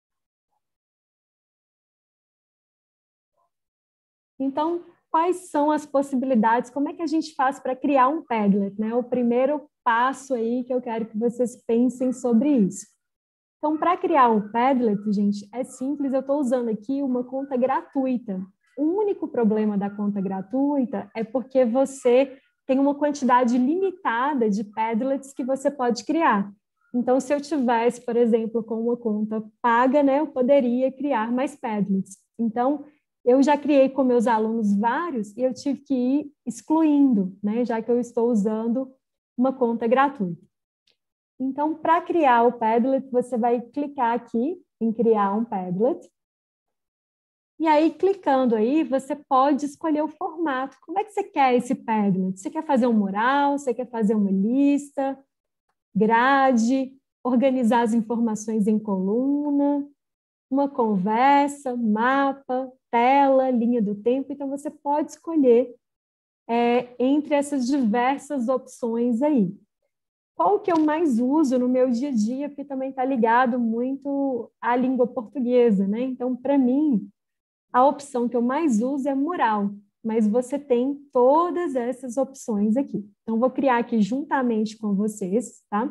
[SPEAKER 1] Então, quais são as possibilidades? Como é que a gente faz para criar um Padlet, né? O primeiro passo aí que eu quero que vocês pensem sobre isso. Então, para criar um Padlet, gente, é simples. Eu estou usando aqui uma conta gratuita. O único problema da conta gratuita é porque você tem uma quantidade limitada de Padlets que você pode criar. Então, se eu tivesse, por exemplo, com uma conta paga, né, eu poderia criar mais Padlets. Então, eu já criei com meus alunos vários e eu tive que ir excluindo, né, já que eu estou usando uma conta gratuita. Então, para criar o Padlet, você vai clicar aqui em criar um Padlet. E aí, clicando aí, você pode escolher o formato. Como é que você quer esse Padlet? Você quer fazer um mural? Você quer fazer uma lista? Grade? Organizar as informações em coluna? Uma conversa? Mapa? Tela? Linha do tempo? Então, você pode escolher é, entre essas diversas opções aí. Qual que eu mais uso no meu dia a dia, que também está ligado muito à língua portuguesa, né? Então, para mim, a opção que eu mais uso é mural, mas você tem todas essas opções aqui. Então, vou criar aqui juntamente com vocês, tá?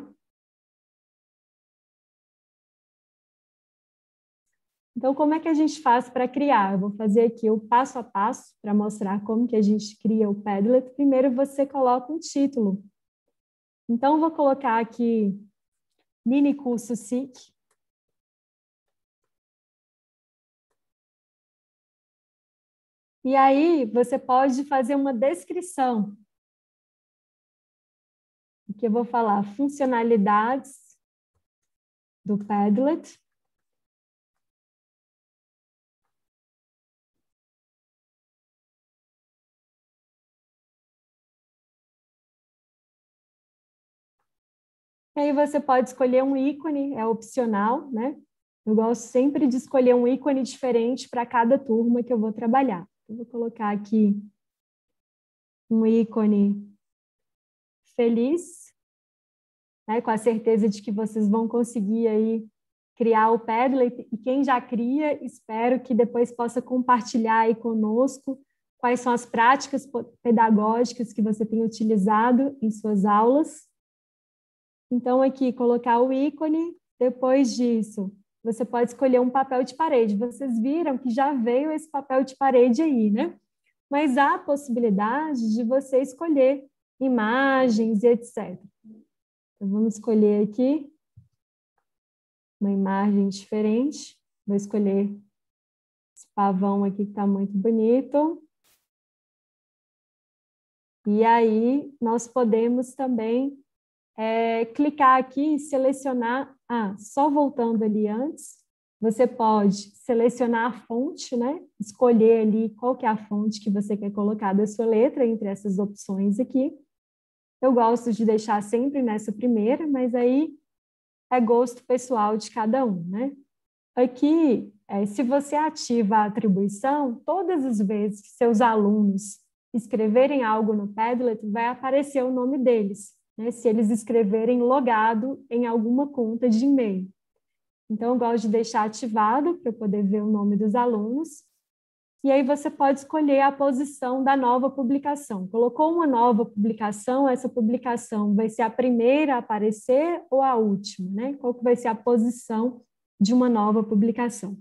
[SPEAKER 1] Então, como é que a gente faz para criar? Eu vou fazer aqui o passo a passo para mostrar como que a gente cria o Padlet. Primeiro, você coloca um título. Então, vou colocar aqui mini curso S I C. E aí, você pode fazer uma descrição. Aqui eu vou falar funcionalidades do Padlet. E aí você pode escolher um ícone, é opcional, né? Eu gosto sempre de escolher um ícone diferente para cada turma que eu vou trabalhar. Eu vou colocar aqui um ícone feliz, né? Com a certeza de que vocês vão conseguir aí criar o Padlet, e quem já cria, espero que depois possa compartilhar aí conosco quais são as práticas pedagógicas que você tem utilizado em suas aulas. Então, aqui, colocar o ícone. Depois disso, você pode escolher um papel de parede. Vocês viram que já veio esse papel de parede aí, né? Mas há a possibilidade de você escolher imagens e etcétera. Então, vamos escolher aqui uma imagem diferente. Vou escolher esse pavão aqui que está muito bonito. E aí, nós podemos também É, clicar aqui e selecionar, ah, só voltando ali antes, você pode selecionar a fonte, né? Escolher ali qual que é a fonte que você quer colocar da sua letra entre essas opções aqui. Eu gosto de deixar sempre nessa primeira, mas aí é gosto pessoal de cada um, né? Aqui, é, se você ativa a atribuição, todas as vezes que seus alunos escreverem algo no Padlet, vai aparecer o nome deles, né, se eles escreverem logado em alguma conta de e-mail. Então, eu gosto de deixar ativado para poder ver o nome dos alunos. E aí você pode escolher a posição da nova publicação. Colocou uma nova publicação, essa publicação vai ser a primeira a aparecer ou a última, né? Qual que vai ser a posição de uma nova publicação?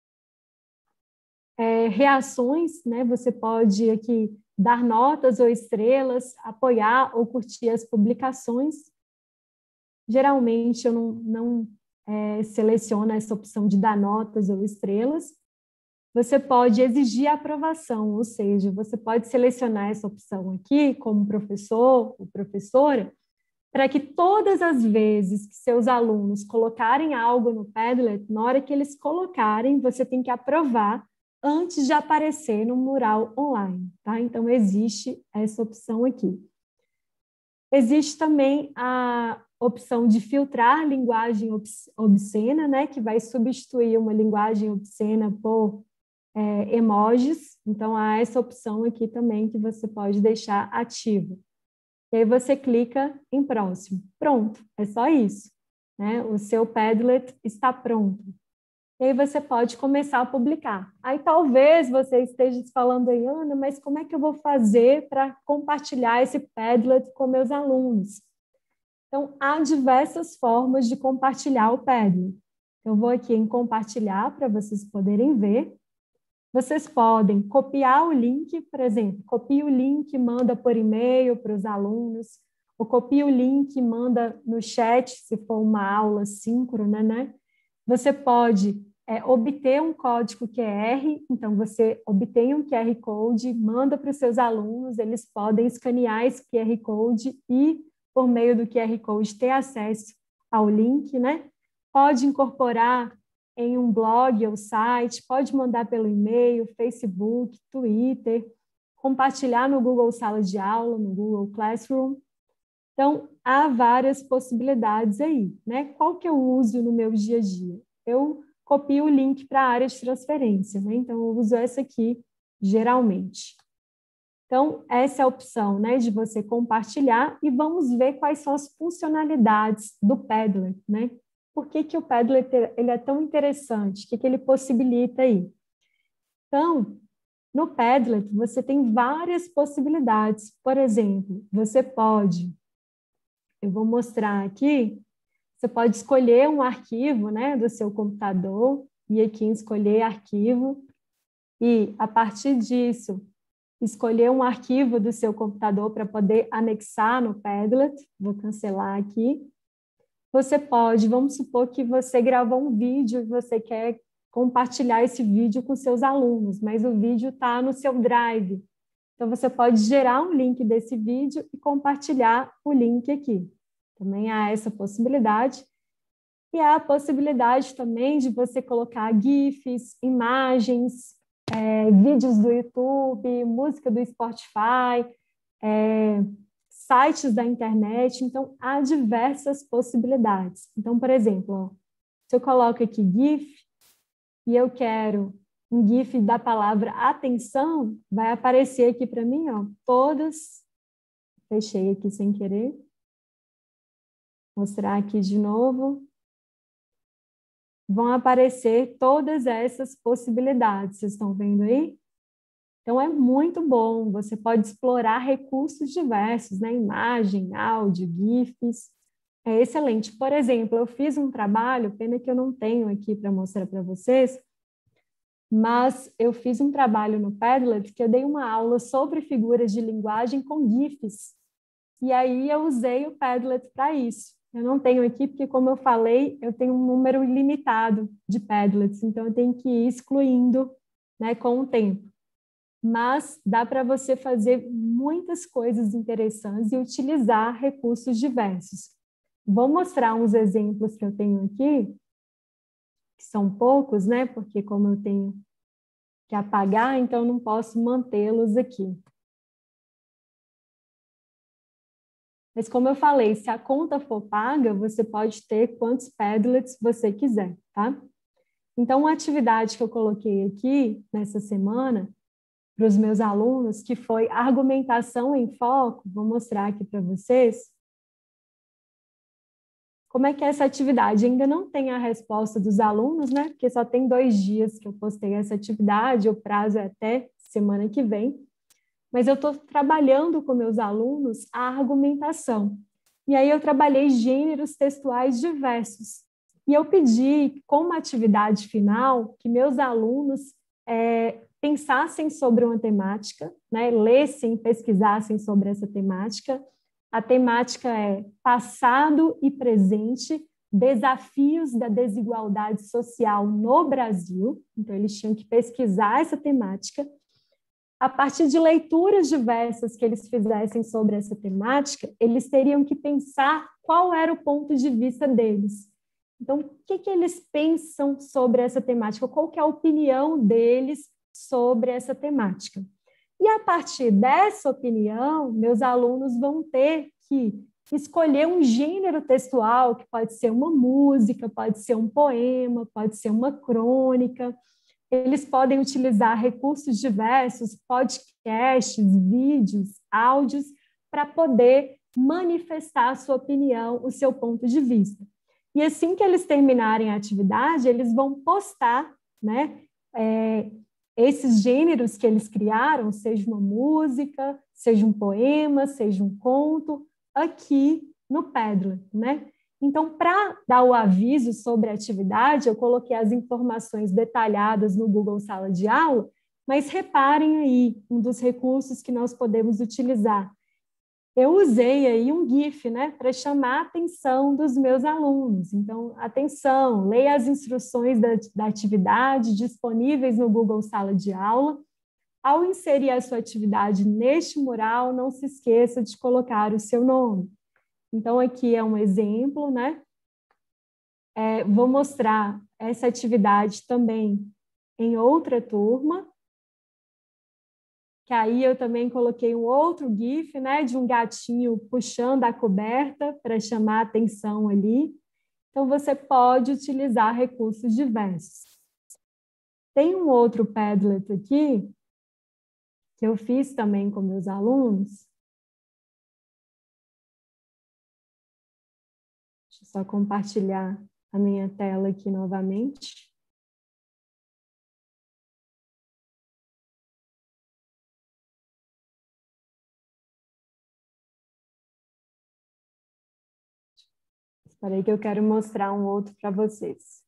[SPEAKER 1] É, reações, né? Você pode aqui dar notas ou estrelas, apoiar ou curtir as publicações. Geralmente eu não, não é, seleciono essa opção de dar notas ou estrelas. Você pode exigir aprovação, ou seja, você pode selecionar essa opção aqui como professor ou professora, para que todas as vezes que seus alunos colocarem algo no Padlet, na hora que eles colocarem, você tem que aprovar antes de aparecer no mural online, tá? Então, existe essa opção aqui. Existe também a opção de filtrar linguagem obscena, né? Que vai substituir uma linguagem obscena por é, emojis. Então, há essa opção aqui também que você pode deixar ativa. E aí você clica em próximo. Pronto, é só isso, né? O seu Padlet está pronto. E aí você pode começar a publicar. Aí talvez você esteja falando aí, Ana, mas como é que eu vou fazer para compartilhar esse Padlet com meus alunos? Então, há diversas formas de compartilhar o Padlet. Eu vou aqui em compartilhar para vocês poderem ver. Vocês podem copiar o link, por exemplo, copia o link, manda por e-mail para os alunos, ou copia o link, manda no chat, se for uma aula síncrona, né? Você pode é, obter um código Q R, então você obtém um Q R Code, manda para os seus alunos, eles podem escanear esse Q R Code e, por meio do Q R Code, ter acesso ao link, né? Pode incorporar em um blog ou site, pode mandar pelo e-mail, Facebook, Twitter, compartilhar no Google Sala de Aula, no Google Classroom. Então, há várias possibilidades aí, né? Qual que eu uso no meu dia a dia? Eu copio o link para a área de transferência, né? Então, eu uso essa aqui, geralmente. Então, essa é a opção, né, de você compartilhar e vamos ver quais são as funcionalidades do Padlet, né? Por que que o Padlet ele é tão interessante? O que que ele possibilita aí? Então, no Padlet, você tem várias possibilidades. Por exemplo, você pode, eu vou mostrar aqui, você pode escolher um arquivo, né, do seu computador, e aqui em escolher arquivo, e a partir disso, escolher um arquivo do seu computador para poder anexar no Padlet. Vou cancelar aqui. Você pode, vamos supor que você gravou um vídeo e você quer compartilhar esse vídeo com seus alunos, mas o vídeo está no seu Drive. Então, você pode gerar um link desse vídeo e compartilhar o link aqui. Também há essa possibilidade. E há a possibilidade também de você colocar GIFs, imagens, é, vídeos do YouTube, música do Spotify, é, sites da internet. Então, há diversas possibilidades. Então, por exemplo, ó, se eu coloco aqui GIF e eu quero um GIF da palavra atenção, vai aparecer aqui para mim, ó, todas, fechei aqui sem querer, mostrar aqui de novo, vão aparecer todas essas possibilidades, vocês estão vendo aí? Então, é muito bom, você pode explorar recursos diversos, né? Imagem, áudio, GIFs, é excelente. Por exemplo, eu fiz um trabalho, pena que eu não tenho aqui para mostrar para vocês, mas eu fiz um trabalho no Padlet que eu dei uma aula sobre figuras de linguagem com GIFs, e aí eu usei o Padlet para isso. Eu não tenho aqui porque, como eu falei, eu tenho um número limitado de Padlets, então eu tenho que ir excluindo, né, com o tempo. Mas dá para você fazer muitas coisas interessantes e utilizar recursos diversos. Vou mostrar uns exemplos que eu tenho aqui, que são poucos, né? Porque como eu tenho que apagar, então não posso mantê-los aqui. Mas como eu falei, se a conta for paga, você pode ter quantos Padlets você quiser, tá? Então, uma atividade que eu coloquei aqui nessa semana para os meus alunos, que foi argumentação em foco, vou mostrar aqui para vocês. Como é que é essa atividade? Ainda não tem a resposta dos alunos, né? Porque só tem dois dias que eu postei essa atividade, o prazo é até semana que vem. Mas eu estou trabalhando com meus alunos a argumentação. E aí eu trabalhei gêneros textuais diversos. E eu pedi, como atividade final, que meus alunos é, pensassem sobre uma temática, né? Lessem, pesquisassem sobre essa temática. A temática é passado e presente, desafios da desigualdade social no Brasil. Então, eles tinham que pesquisar essa temática. A partir de leituras diversas que eles fizessem sobre essa temática, eles teriam que pensar qual era o ponto de vista deles. Então, o que, que eles pensam sobre essa temática? Qual que é a opinião deles sobre essa temática? E a partir dessa opinião, meus alunos vão ter que escolher um gênero textual, que pode ser uma música, pode ser um poema, pode ser uma crônica. Eles podem utilizar recursos diversos, podcasts, vídeos, áudios, para poder manifestar a sua opinião, o seu ponto de vista. E assim que eles terminarem a atividade, eles vão postar, né, é, esses gêneros que eles criaram, seja uma música, seja um poema, seja um conto, aqui no Padlet, né? Então, para dar o aviso sobre a atividade, eu coloquei as informações detalhadas no Google Sala de Aula, mas reparem aí, um dos recursos que nós podemos utilizar. Eu usei aí um GIF, né, para chamar a atenção dos meus alunos. Então, atenção, leia as instruções da, da atividade disponíveis no Google Sala de Aula. Ao inserir a sua atividade neste mural, não se esqueça de colocar o seu nome. Então, aqui é um exemplo, né? É, vou mostrar essa atividade também em outra turma, que aí eu também coloquei um outro GIF, né, de um gatinho puxando a coberta para chamar a atenção ali. Então, você pode utilizar recursos diversos. Tem um outro Padlet aqui, que eu fiz também com meus alunos. Deixa eu só compartilhar a minha tela aqui novamente. Espera aí que eu quero mostrar um outro para vocês.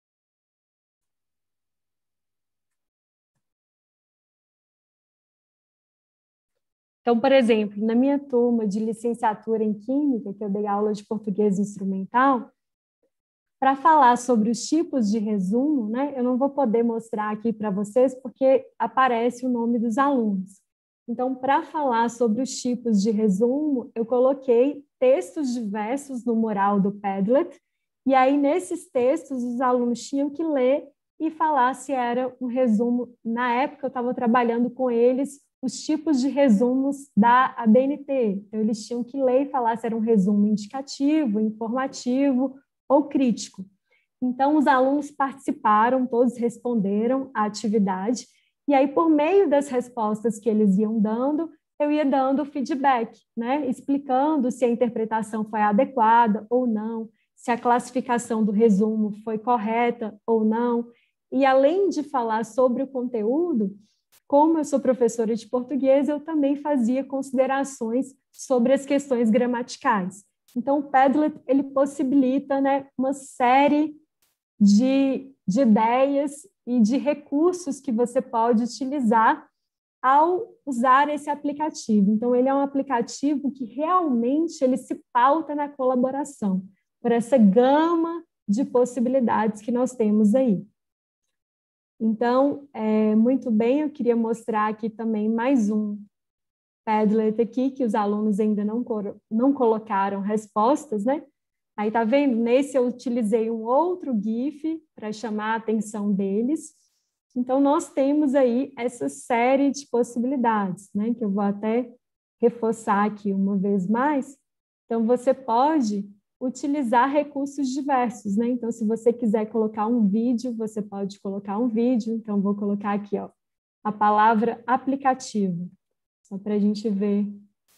[SPEAKER 1] Então, por exemplo, na minha turma de licenciatura em Química, que eu dei aula de português instrumental, para falar sobre os tipos de resumo, né, eu não vou poder mostrar aqui para vocês porque aparece o nome dos alunos. Então, para falar sobre os tipos de resumo, eu coloquei textos diversos no mural do Padlet, e aí nesses textos os alunos tinham que ler e falar se era um resumo. Na época eu estava trabalhando com eles os tipos de resumos da A B N T. Então, eles tinham que ler e falar se era um resumo indicativo, informativo ou crítico. Então, os alunos participaram, todos responderam à atividade, e aí, por meio das respostas que eles iam dando, eu ia dando feedback, né? Explicando se a interpretação foi adequada ou não, se a classificação do resumo foi correta ou não. E, além de falar sobre o conteúdo, como eu sou professora de português, eu também fazia considerações sobre as questões gramaticais. Então, o Padlet, ele possibilita, né, uma série de, de ideias e de recursos que você pode utilizar ao usar esse aplicativo. Então, ele é um aplicativo que realmente ele se pauta na colaboração, por essa gama de possibilidades que nós temos aí. Então, é, muito bem, eu queria mostrar aqui também mais um Padlet aqui, que os alunos ainda não, não colocaram respostas, né? Aí, tá vendo? Nesse eu utilizei um outro GIF para chamar a atenção deles. Então, nós temos aí essa série de possibilidades, né? Que eu vou até reforçar aqui uma vez mais. Então, você pode utilizar recursos diversos, né? Então, se você quiser colocar um vídeo, você pode colocar um vídeo. Então, vou colocar aqui, ó, a palavra aplicativo, só para a gente ver.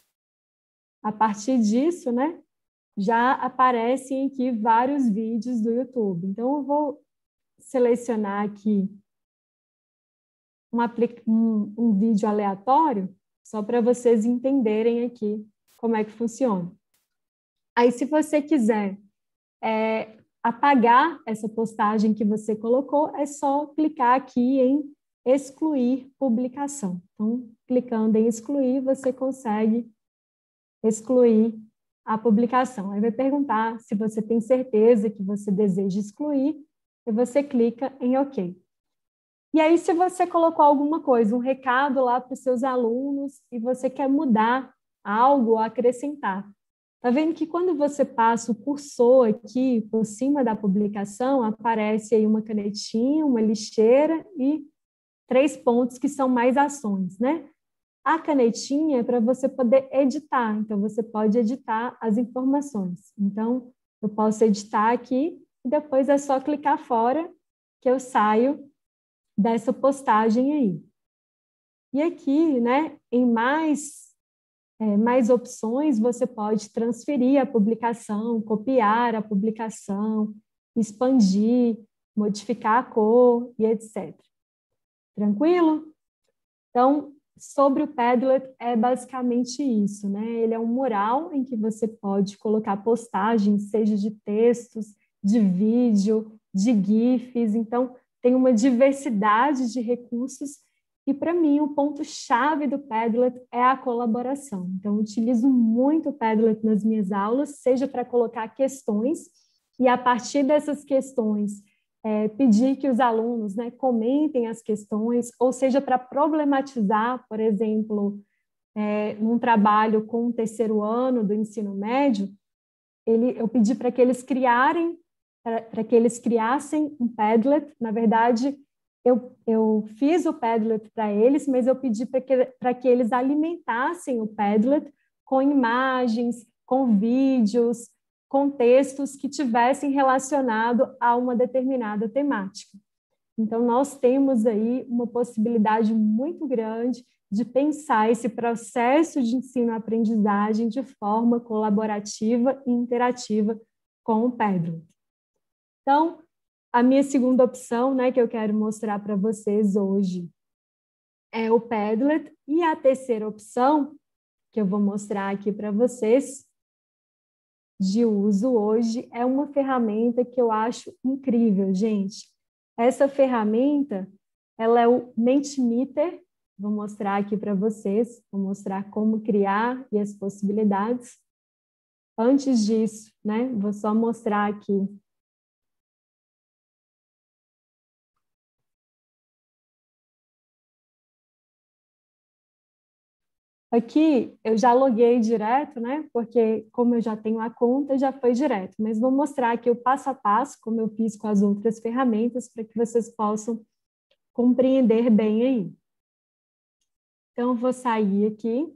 [SPEAKER 1] A partir disso, né, já aparecem aqui vários vídeos do YouTube. Então, eu vou selecionar aqui um, um, um vídeo aleatório, só para vocês entenderem aqui como é que funciona. Aí, se você quiser é, apagar essa postagem que você colocou, é só clicar aqui em excluir publicação. Então, clicando em excluir, você consegue excluir a publicação. Aí vai perguntar se você tem certeza que você deseja excluir, e você clica em OK. E aí, se você colocou alguma coisa, um recado lá para os seus alunos, e você quer mudar algo ou acrescentar, tá vendo que quando você passa o cursor aqui por cima da publicação, aparece aí uma canetinha, uma lixeira e três pontos que são mais ações, né? A canetinha é para você poder editar, então você pode editar as informações. Então, eu posso editar aqui e depois é só clicar fora que eu saio dessa postagem aí. E aqui, né, em mais É, mais opções, você pode transferir a publicação, copiar a publicação, expandir, modificar a cor e etcétera. Tranquilo? Então, sobre o Padlet é basicamente isso, né? Ele é um mural em que você pode colocar postagens, seja de textos, de vídeo, de GIFs, então tem uma diversidade de recursos. E, para mim, o ponto-chave do Padlet é a colaboração. Então, eu utilizo muito o Padlet nas minhas aulas, seja para colocar questões, e, a partir dessas questões, é, pedir que os alunos, né, comentem as questões, ou seja, para problematizar, por exemplo, é, num trabalho com o terceiro ano do ensino médio, ele, eu pedi para que eles criarem, para que eles criassem um Padlet. Na verdade, Eu, eu fiz o Padlet para eles, mas eu pedi para que, para que eles alimentassem o Padlet com imagens, com vídeos, com textos que tivessem relacionado a uma determinada temática. Então, nós temos aí uma possibilidade muito grande de pensar esse processo de ensino-aprendizagem de forma colaborativa e interativa com o Padlet. Então, a minha segunda opção, né, que eu quero mostrar para vocês hoje é o Padlet, e a terceira opção, que eu vou mostrar aqui para vocês, de uso hoje, é uma ferramenta que eu acho incrível, gente. Essa ferramenta, ela é o Mentimeter. Vou mostrar aqui para vocês, vou mostrar como criar e as possibilidades. Antes disso, né, vou só mostrar aqui. Aqui eu já loguei direto, né, porque como eu já tenho a conta, já foi direto. Mas vou mostrar aqui o passo a passo, como eu fiz com as outras ferramentas, para que vocês possam compreender bem aí. Então, eu vou sair aqui.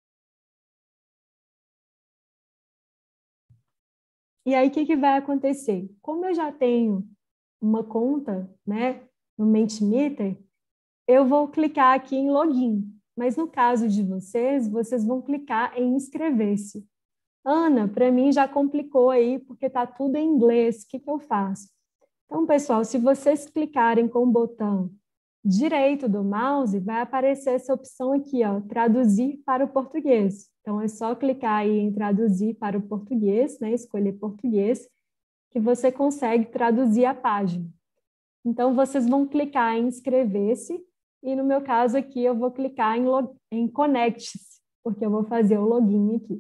[SPEAKER 1] E aí, o que, que vai acontecer? Como eu já tenho uma conta, né, no Mentimeter, eu vou clicar aqui em login. Mas no caso de vocês, vocês vão clicar em inscrever-se. Ana, para mim já complicou aí, porque está tudo em inglês. O que, que eu faço? Então, pessoal, se vocês clicarem com o botão direito do mouse, vai aparecer essa opção aqui, ó, traduzir para o português. Então, é só clicar aí em traduzir para o português, né, escolher português, que você consegue traduzir a página. Então, vocês vão clicar em inscrever-se, e no meu caso aqui eu vou clicar em, em conecte-se, porque eu vou fazer o login aqui.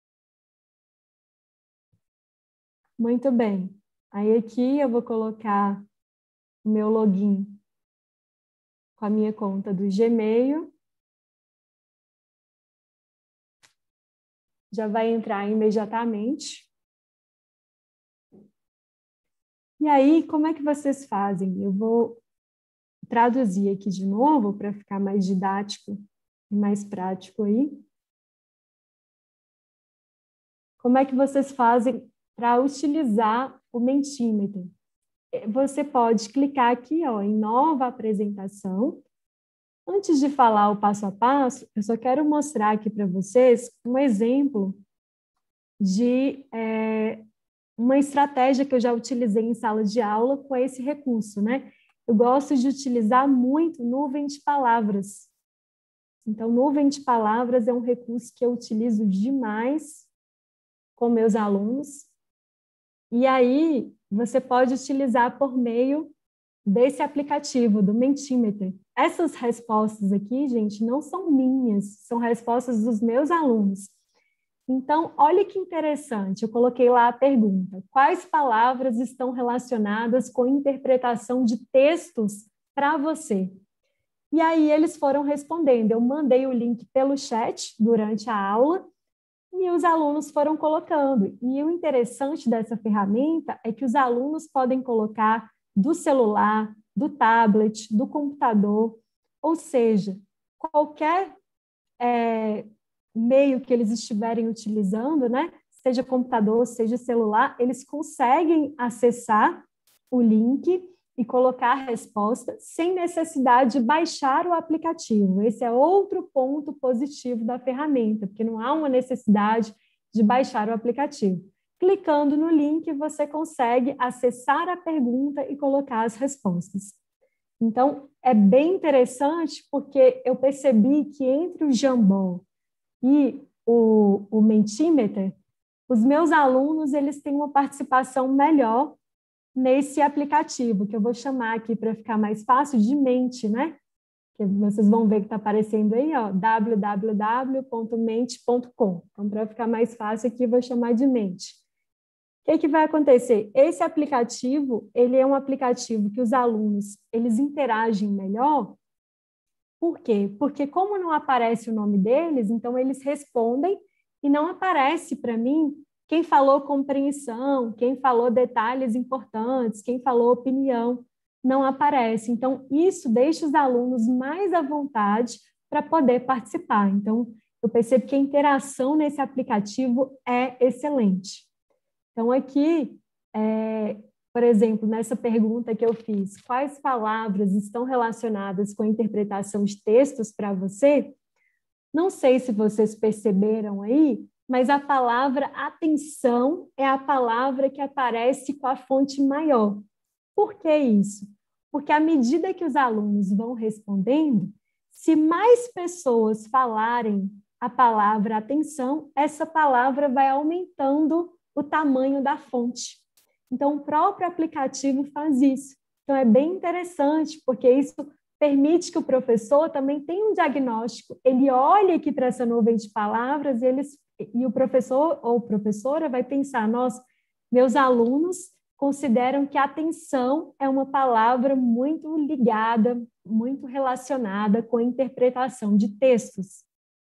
[SPEAKER 1] Muito bem. Aí aqui eu vou colocar o meu login com a minha conta do Gmail. Já vai entrar imediatamente. E aí, como é que vocês fazem? Eu vou traduzir aqui de novo para ficar mais didático e mais prático aí. Como é que vocês fazem para utilizar o Mentimeter? Você pode clicar aqui, ó, em nova apresentação. Antes de falar o passo a passo, eu só quero mostrar aqui para vocês um exemplo de é, uma estratégia que eu já utilizei em sala de aula com esse recurso, né? Eu gosto de utilizar muito nuvem de palavras. Então, nuvem de palavras é um recurso que eu utilizo demais com meus alunos. E aí, você pode utilizar por meio desse aplicativo, do Mentimeter. Essas respostas aqui, gente, não são minhas, são respostas dos meus alunos. Então, olha que interessante, eu coloquei lá a pergunta: quais palavras estão relacionadas com interpretação de textos para você? E aí eles foram respondendo, eu mandei o link pelo chat durante a aula e os alunos foram colocando. E o interessante dessa ferramenta é que os alunos podem colocar do celular, do tablet, do computador, ou seja, qualquer é, meio que eles estiverem utilizando, né? Seja computador, seja celular, eles conseguem acessar o link e colocar a resposta sem necessidade de baixar o aplicativo. Esse é outro ponto positivo da ferramenta, porque não há uma necessidade de baixar o aplicativo. Clicando no link, você consegue acessar a pergunta e colocar as respostas. Então, é bem interessante porque eu percebi que entre o Jamboard e o, o Mentimeter, os meus alunos eles têm uma participação melhor nesse aplicativo, que eu vou chamar aqui para ficar mais fácil de Mente, né? Que vocês vão ver que está aparecendo aí, ó, w w w ponto mente ponto com. Então, para ficar mais fácil aqui, eu vou chamar de Mente. O que, que vai acontecer? Esse aplicativo, ele é um aplicativo que os alunos, eles interagem melhor. Por quê? Porque como não aparece o nome deles, então eles respondem e não aparece para mim quem falou compreensão, quem falou detalhes importantes, quem falou opinião, não aparece. Então, isso deixa os alunos mais à vontade para poder participar. Então, eu percebo que a interação nesse aplicativo é excelente. Então, aqui, é, por exemplo, nessa pergunta que eu fiz, quais palavras estão relacionadas com a interpretação de textos para você? Não sei se vocês perceberam aí, mas a palavra atenção é a palavra que aparece com a fonte maior. Por que isso? Porque à medida que os alunos vão respondendo, se mais pessoas falarem a palavra atenção, essa palavra vai aumentando o tamanho da fonte. Então, o próprio aplicativo faz isso. Então, é bem interessante, porque isso permite que o professor também tenha um diagnóstico. Ele olha aqui para essa nuvem de palavras e, eles, e o professor ou professora vai pensar, nossa, meus alunos consideram que atenção é uma palavra muito ligada, muito relacionada com a interpretação de textos.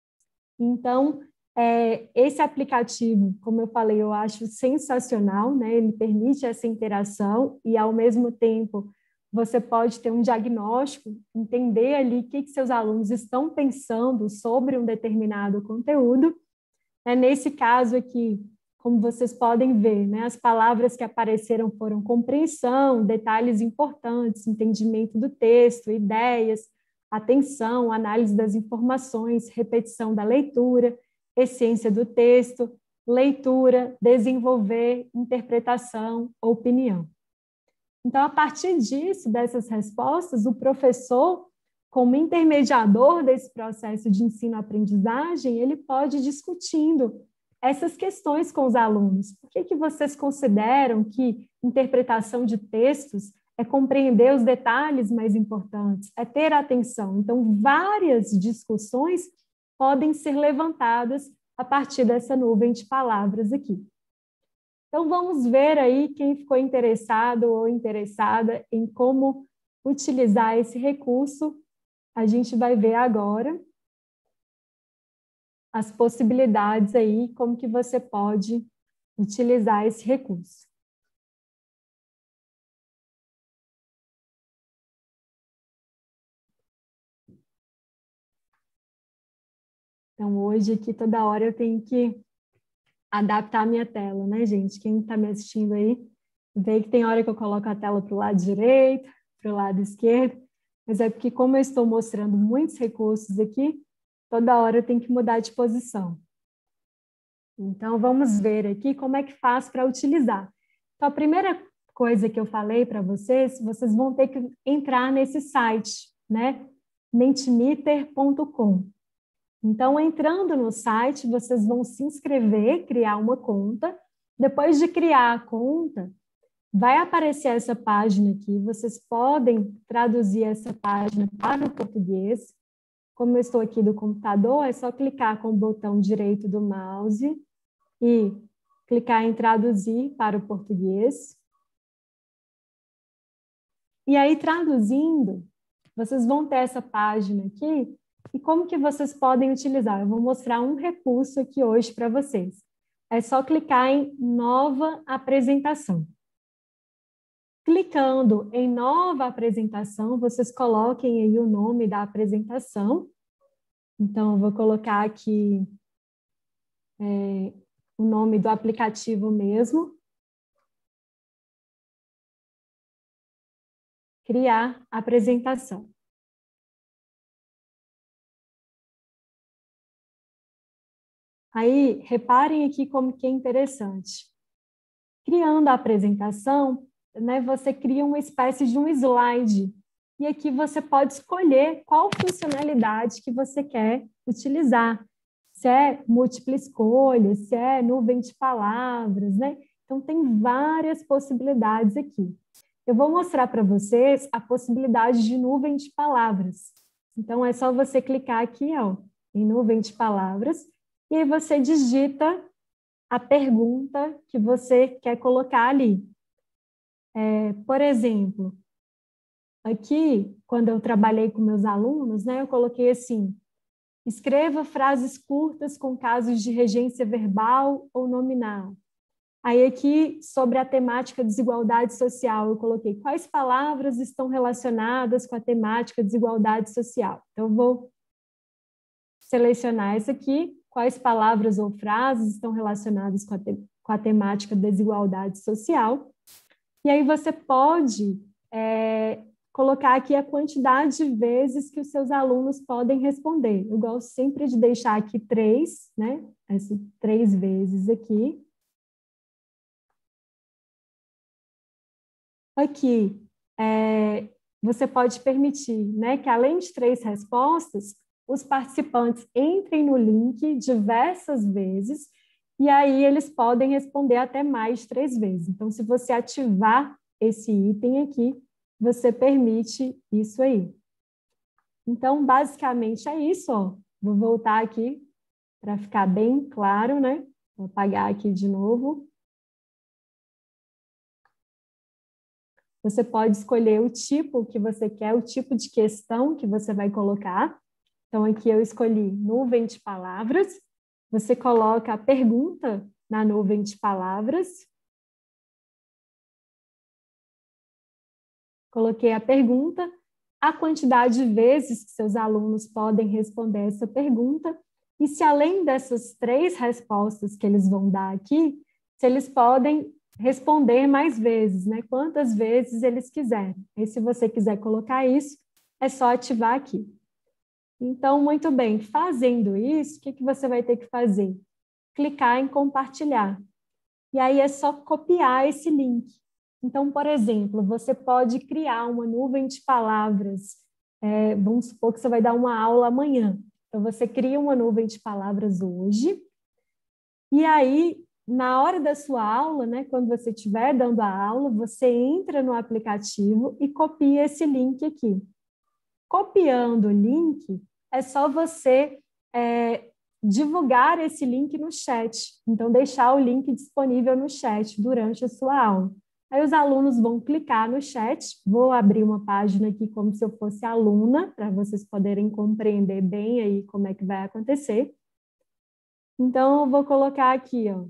[SPEAKER 1] Então, É, esse aplicativo, como eu falei, eu acho sensacional, né? Ele permite essa interação e, ao mesmo tempo, você pode ter um diagnóstico, entender ali o que, que seus alunos estão pensando sobre um determinado conteúdo. É, nesse caso aqui, como vocês podem ver, né? As palavras que apareceram foram compreensão, detalhes importantes, entendimento do texto, ideias, atenção, análise das informações, repetição da leitura, essência do texto, leitura, desenvolver, interpretação, opinião. Então, a partir disso, dessas respostas, o professor, como intermediador desse processo de ensino-aprendizagem, ele pode ir discutindo essas questões com os alunos. Por que que vocês consideram que interpretação de textos é compreender os detalhes mais importantes, é ter atenção? Então, várias discussões podem ser levantadas a partir dessa nuvem de palavras aqui. Então, vamos ver aí quem ficou interessado ou interessada em como utilizar esse recurso. A gente vai ver agora as possibilidades aí, como que você pode utilizar esse recurso. Então, hoje aqui, toda hora eu tenho que adaptar a minha tela, né, gente? Quem está me assistindo aí, vê que tem hora que eu coloco a tela para o lado direito, para o lado esquerdo, mas é porque, como eu estou mostrando muitos recursos aqui, toda hora eu tenho que mudar de posição. Então, vamos ver aqui como é que faz para utilizar. Então, a primeira coisa que eu falei para vocês, vocês vão ter que entrar nesse site, né? mentimeter ponto com. Então, entrando no site, vocês vão se inscrever, criar uma conta. Depois de criar a conta, vai aparecer essa página aqui. Vocês podem traduzir essa página para o português. Como eu estou aqui do computador, é só clicar com o botão direito do mouse e clicar em traduzir para o português. E aí, traduzindo, vocês vão ter essa página aqui. E como que vocês podem utilizar? Eu vou mostrar um recurso aqui hoje para vocês. É só clicar em nova apresentação. Clicando em nova apresentação, vocês coloquem aí o nome da apresentação. Então, eu vou colocar aqui é, o nome do aplicativo mesmo. Criar apresentação. Aí, reparem aqui como que é interessante. Criando a apresentação, né, você cria uma espécie de um slide. E aqui você pode escolher qual funcionalidade que você quer utilizar. Se é múltipla escolha, se é nuvem de palavras, né? Então, tem várias possibilidades aqui. Eu vou mostrar para vocês a possibilidade de nuvem de palavras. Então, é só você clicar aqui, ó, em nuvem de palavras, e aí você digita a pergunta que você quer colocar ali. É, por exemplo, aqui, quando eu trabalhei com meus alunos, né, eu coloquei assim, escreva frases curtas com casos de regência verbal ou nominal. Aí aqui, sobre a temática desigualdade social, eu coloquei quais palavras estão relacionadas com a temática desigualdade social. Então, eu vou selecionar essa aqui, quais palavras ou frases estão relacionadas com a, te- com a temática desigualdade social. E aí você pode é, colocar aqui a quantidade de vezes que os seus alunos podem responder. Eu gosto sempre de deixar aqui três, né? Essas três vezes aqui. Aqui, é, você pode permitir, né, que além de três respostas, os participantes entrem no link diversas vezes e aí eles podem responder até mais de três vezes. Então, se você ativar esse item aqui, você permite isso aí. Então, basicamente é isso, ó. Vou voltar aqui para ficar bem claro, né? Vou apagar aqui de novo. Você pode escolher o tipo que você quer, o tipo de questão que você vai colocar. Então, aqui eu escolhi nuvem de palavras. Você coloca a pergunta na nuvem de palavras. Coloquei a pergunta, a quantidade de vezes que seus alunos podem responder essa pergunta, e se além dessas três respostas que eles vão dar aqui, se eles podem responder mais vezes, né? Quantas vezes eles quiserem. E se você quiser colocar isso, é só ativar aqui. Então, muito bem, fazendo isso, o que, que você vai ter que fazer? Clicar em compartilhar. E aí é só copiar esse link. Então, por exemplo, você pode criar uma nuvem de palavras. É, vamos supor que você vai dar uma aula amanhã. Então, você cria uma nuvem de palavras hoje. E aí, na hora da sua aula, né, quando você estiver dando a aula, você entra no aplicativo e copia esse link aqui. Copiando o link, é só você é, divulgar esse link no chat. Então, deixar o link disponível no chat durante a sua aula. Aí os alunos vão clicar no chat. Vou abrir uma página aqui como se eu fosse aluna, para vocês poderem compreender bem aí como é que vai acontecer. Então, eu vou colocar aqui, ó.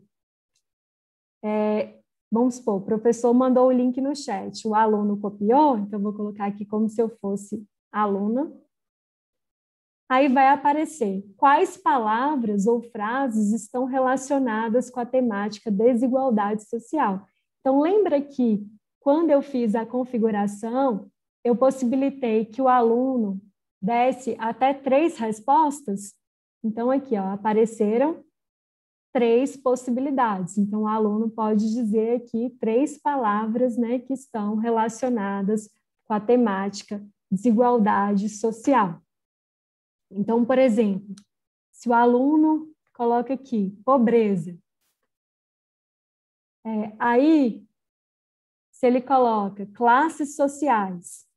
[SPEAKER 1] É, vamos supor, o professor mandou o link no chat, o aluno copiou, então eu vou colocar aqui como se eu fosse aluna. Aí vai aparecer quais palavras ou frases estão relacionadas com a temática desigualdade social. Então, lembra que quando eu fiz a configuração, eu possibilitei que o aluno desse até três respostas? Então, aqui, ó, apareceram três possibilidades. Então, o aluno pode dizer aqui três palavras, né, que estão relacionadas com a temática desigualdade social. Então, por exemplo, se o aluno coloca aqui pobreza, é, aí, se ele coloca classes sociais,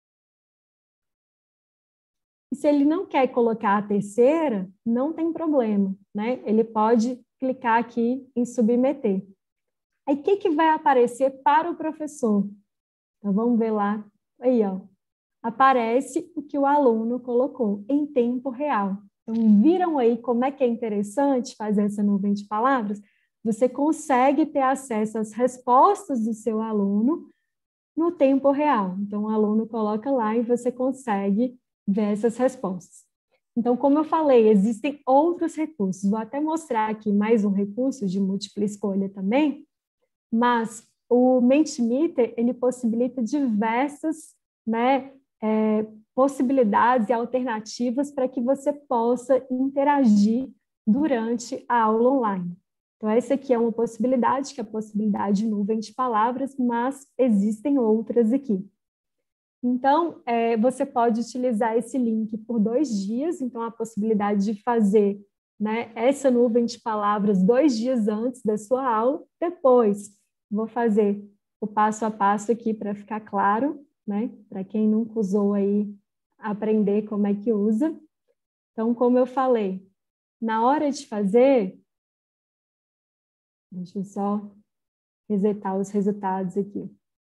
[SPEAKER 1] e se ele não quer colocar a terceira, não tem problema, né? Ele pode clicar aqui em submeter. Aí, o que, que vai aparecer para o professor? Então, vamos ver lá. Aí, ó. Aparece o que o aluno colocou em tempo real. Então, viram aí como é que é interessante fazer essa nuvem de palavras? Você consegue ter acesso às respostas do seu aluno no tempo real. Então, o aluno coloca lá e você consegue ver essas respostas. Então, como eu falei, existem outros recursos. Vou até mostrar aqui mais um recurso de múltipla escolha também, mas o Mentimeter, ele possibilita diversas, né, é, possibilidades e alternativas para que você possa interagir durante a aula online. Então, essa aqui é uma possibilidade, que é a possibilidade de nuvem de palavras, mas existem outras aqui. Então, é, você pode utilizar esse link por dois dias, então a possibilidade de fazer, né, essa nuvem de palavras dois dias antes da sua aula. Depois, vou fazer o passo a passo aqui para ficar claro, né, para quem nunca usou aí, aprender como é que usa. Então, como eu falei, na hora de fazer, deixa eu só resetar os resultados aqui.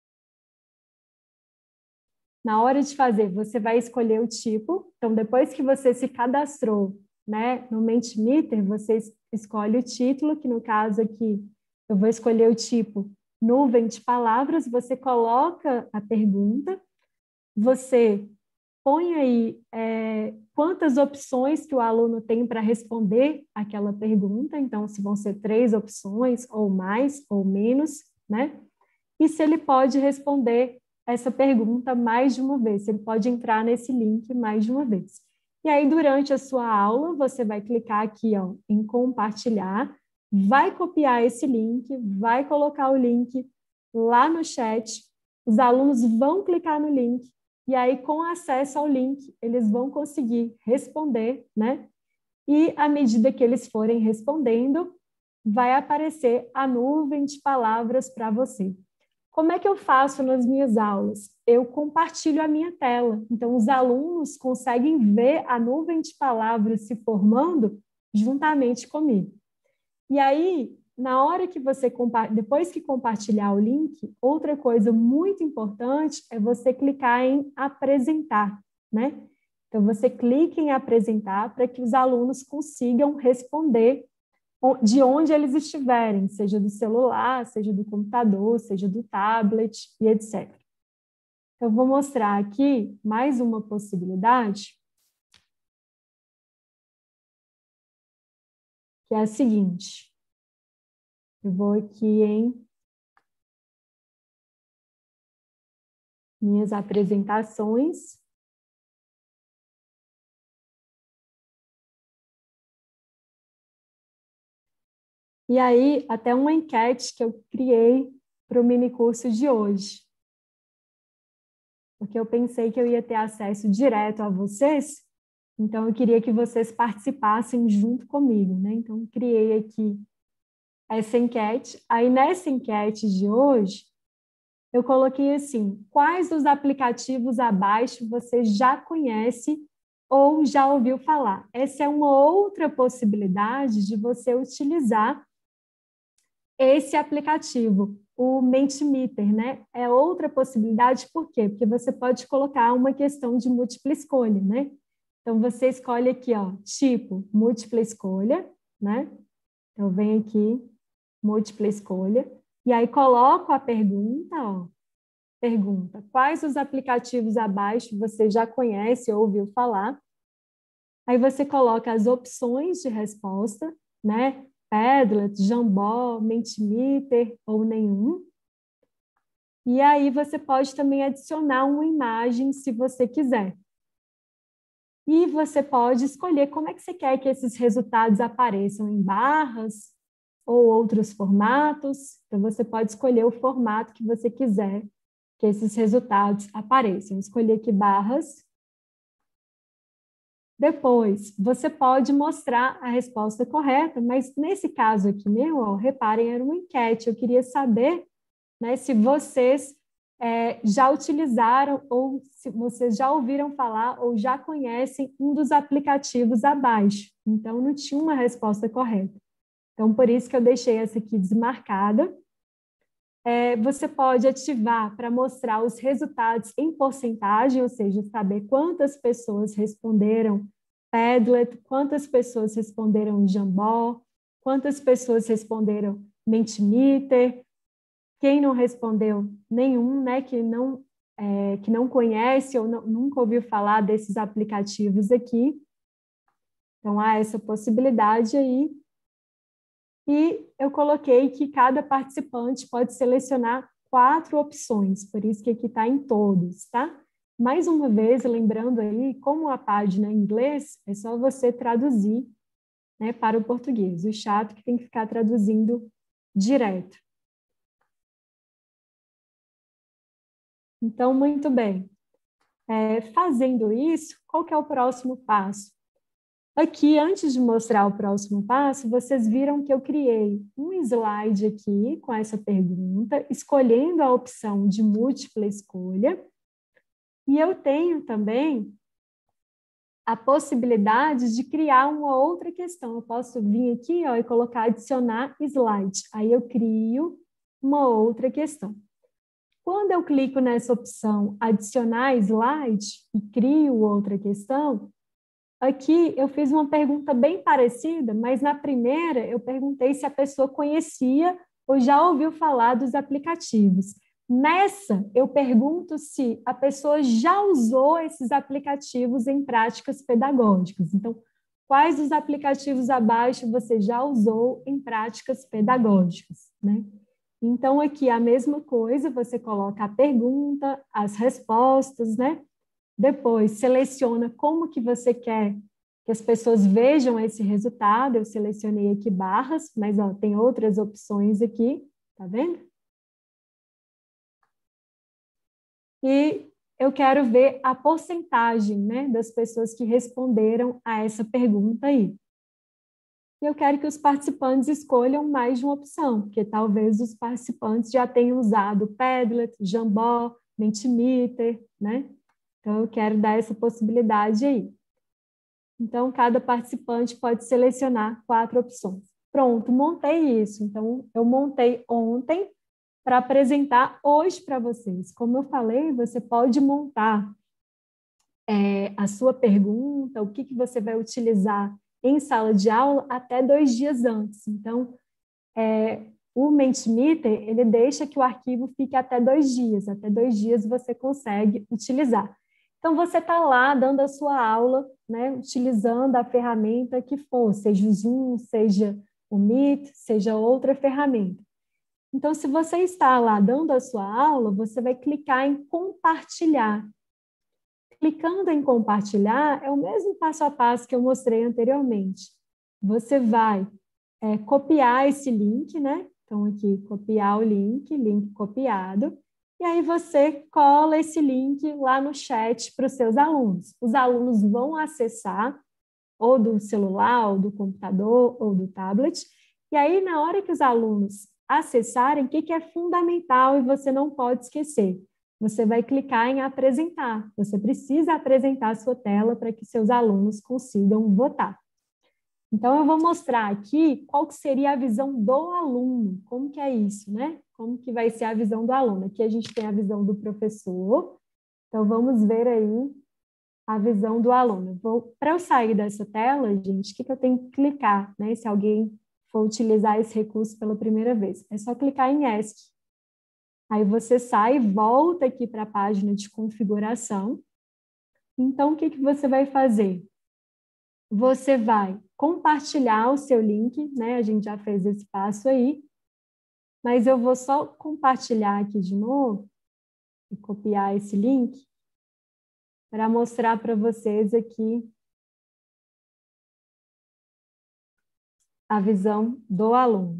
[SPEAKER 1] Na hora de fazer, você vai escolher o tipo. Então, depois que você se cadastrou, né, no Mentimeter, você escolhe o título, que no caso aqui, eu vou escolher o tipo nuvem de palavras, você coloca a pergunta, você põe aí é, quantas opções que o aluno tem para responder aquela pergunta, então, se vão ser três opções, ou mais, ou menos, né? e se ele pode responder essa pergunta mais de uma vez, se ele pode entrar nesse link mais de uma vez. E aí, durante a sua aula, você vai clicar aqui, ó, em compartilhar, vai copiar esse link, vai colocar o link lá no chat, os alunos vão clicar no link, e aí, com acesso ao link, eles vão conseguir responder, né? E, à medida que eles forem respondendo, vai aparecer a nuvem de palavras para você. Como é que eu faço nas minhas aulas? Eu compartilho a minha tela. Então, os alunos conseguem ver a nuvem de palavras se formando juntamente comigo. E aí, na hora que você, depois que compartilhar o link, outra coisa muito importante é você clicar em apresentar, né? Então, você clica em apresentar para que os alunos consigam responder de onde eles estiverem, seja do celular, seja do computador, seja do tablet e etcétera. Eu vou mostrar aqui mais uma possibilidade, que é a seguinte. Eu vou aqui em minhas apresentações. E aí, até uma enquete que eu criei para o minicurso de hoje. Porque eu pensei que eu ia ter acesso direto a vocês, então eu queria que vocês participassem junto comigo, né? Então, eu criei aqui essa enquete. Aí, nessa enquete de hoje, eu coloquei assim, quais dos aplicativos abaixo você já conhece ou já ouviu falar? Essa é uma outra possibilidade de você utilizar esse aplicativo, o Mentimeter, né? É outra possibilidade, por quê? Porque você pode colocar uma questão de múltipla escolha, né? Então, você escolhe aqui, ó, tipo, múltipla escolha, né? Então, vem aqui, múltipla escolha, e aí coloco a pergunta, ó, pergunta, quais os aplicativos abaixo você já conhece ou ouviu falar? Aí você coloca as opções de resposta, né? Padlet, Jambó, Mentimeter ou nenhum. E aí você pode também adicionar uma imagem se você quiser. E você pode escolher como é que você quer que esses resultados apareçam, em barras ou outros formatos. Então você pode escolher o formato que você quiser que esses resultados apareçam. Escolher aqui barras. Depois, você pode mostrar a resposta correta, mas nesse caso aqui meu, ó, reparem, era uma enquete. Eu queria saber, né, se vocês é, já utilizaram ou se vocês já ouviram falar ou já conhecem um dos aplicativos abaixo. Então, não tinha uma resposta correta. Então, por isso que eu deixei essa aqui desmarcada. É, você pode ativar para mostrar os resultados em porcentagem, ou seja, saber quantas pessoas responderam Padlet, quantas pessoas responderam Jambó, quantas pessoas responderam Mentimeter, quem não respondeu nenhum, né, que não, é, que não conhece ou não, nunca ouviu falar desses aplicativos aqui. Então, há essa possibilidade aí. E eu coloquei que cada participante pode selecionar quatro opções, por isso que aqui está em todos, tá? Mais uma vez, lembrando aí, como a página é em inglês, é só você traduzir, né, para o português. O chato que tem que ficar traduzindo direto. Então, muito bem. É, fazendo isso, qual que é o próximo passo? Aqui, antes de mostrar o próximo passo, vocês viram que eu criei um slide aqui com essa pergunta, escolhendo a opção de múltipla escolha. E eu tenho também a possibilidade de criar uma outra questão. Eu posso vir aqui, ó, e colocar adicionar slide. Aí eu crio uma outra questão. Quando eu clico nessa opção adicionar slide e crio outra questão, aqui eu fiz uma pergunta bem parecida, mas na primeira eu perguntei se a pessoa conhecia ou já ouviu falar dos aplicativos. Nessa, eu pergunto se a pessoa já usou esses aplicativos em práticas pedagógicas. Então, quais dos aplicativos abaixo você já usou em práticas pedagógicas, né? Então, aqui a mesma coisa, você coloca a pergunta, as respostas, né? Depois, seleciona como que você quer que as pessoas vejam esse resultado. Eu selecionei aqui barras, mas ó, tem outras opções aqui, tá vendo? E eu quero ver a porcentagem, né, das pessoas que responderam a essa pergunta aí. E eu quero que os participantes escolham mais de uma opção, porque talvez os participantes já tenham usado Padlet, Jambó, Mentimeter, né? Então, eu quero dar essa possibilidade aí. Então, cada participante pode selecionar quatro opções. Pronto, montei isso. Então, eu montei ontem para apresentar hoje para vocês. Como eu falei, você pode montar é, a sua pergunta, o que, que você vai utilizar em sala de aula até dois dias antes. Então, é, o Mentimeter, ele deixa que o arquivo fique até dois dias. Até dois dias você consegue utilizar. Então, você está lá dando a sua aula, né, utilizando a ferramenta que for, seja o Zoom, seja o Meet, seja outra ferramenta. Então, se você está lá dando a sua aula, você vai clicar em compartilhar. Clicando em compartilhar, é o mesmo passo a passo que eu mostrei anteriormente. Você vai é, copiar esse link, né? Então, aqui, copiar o link, link copiado. E aí você cola esse link lá no chat para os seus alunos. Os alunos vão acessar, ou do celular, ou do computador, ou do tablet. E aí, na hora que os alunos acessarem, o que, que é fundamental e você não pode esquecer? Você vai clicar em apresentar. Você precisa apresentar a sua tela para que seus alunos consigam votar. Então, eu vou mostrar aqui qual que seria a visão do aluno. Como que é isso, né? Como que vai ser a visão do aluno? Aqui a gente tem a visão do professor. Então, vamos ver aí a visão do aluno. Para eu sair dessa tela, gente, o que, que eu tenho que clicar, né? Se alguém for utilizar esse recurso pela primeira vez. É só clicar em ESC. Aí você sai e volta aqui para a página de configuração. Então, o que, que você vai fazer? Você vai compartilhar o seu link, né? A gente já fez esse passo aí, mas eu vou só compartilhar aqui de novo e copiar esse link para mostrar para vocês aqui a visão do aluno.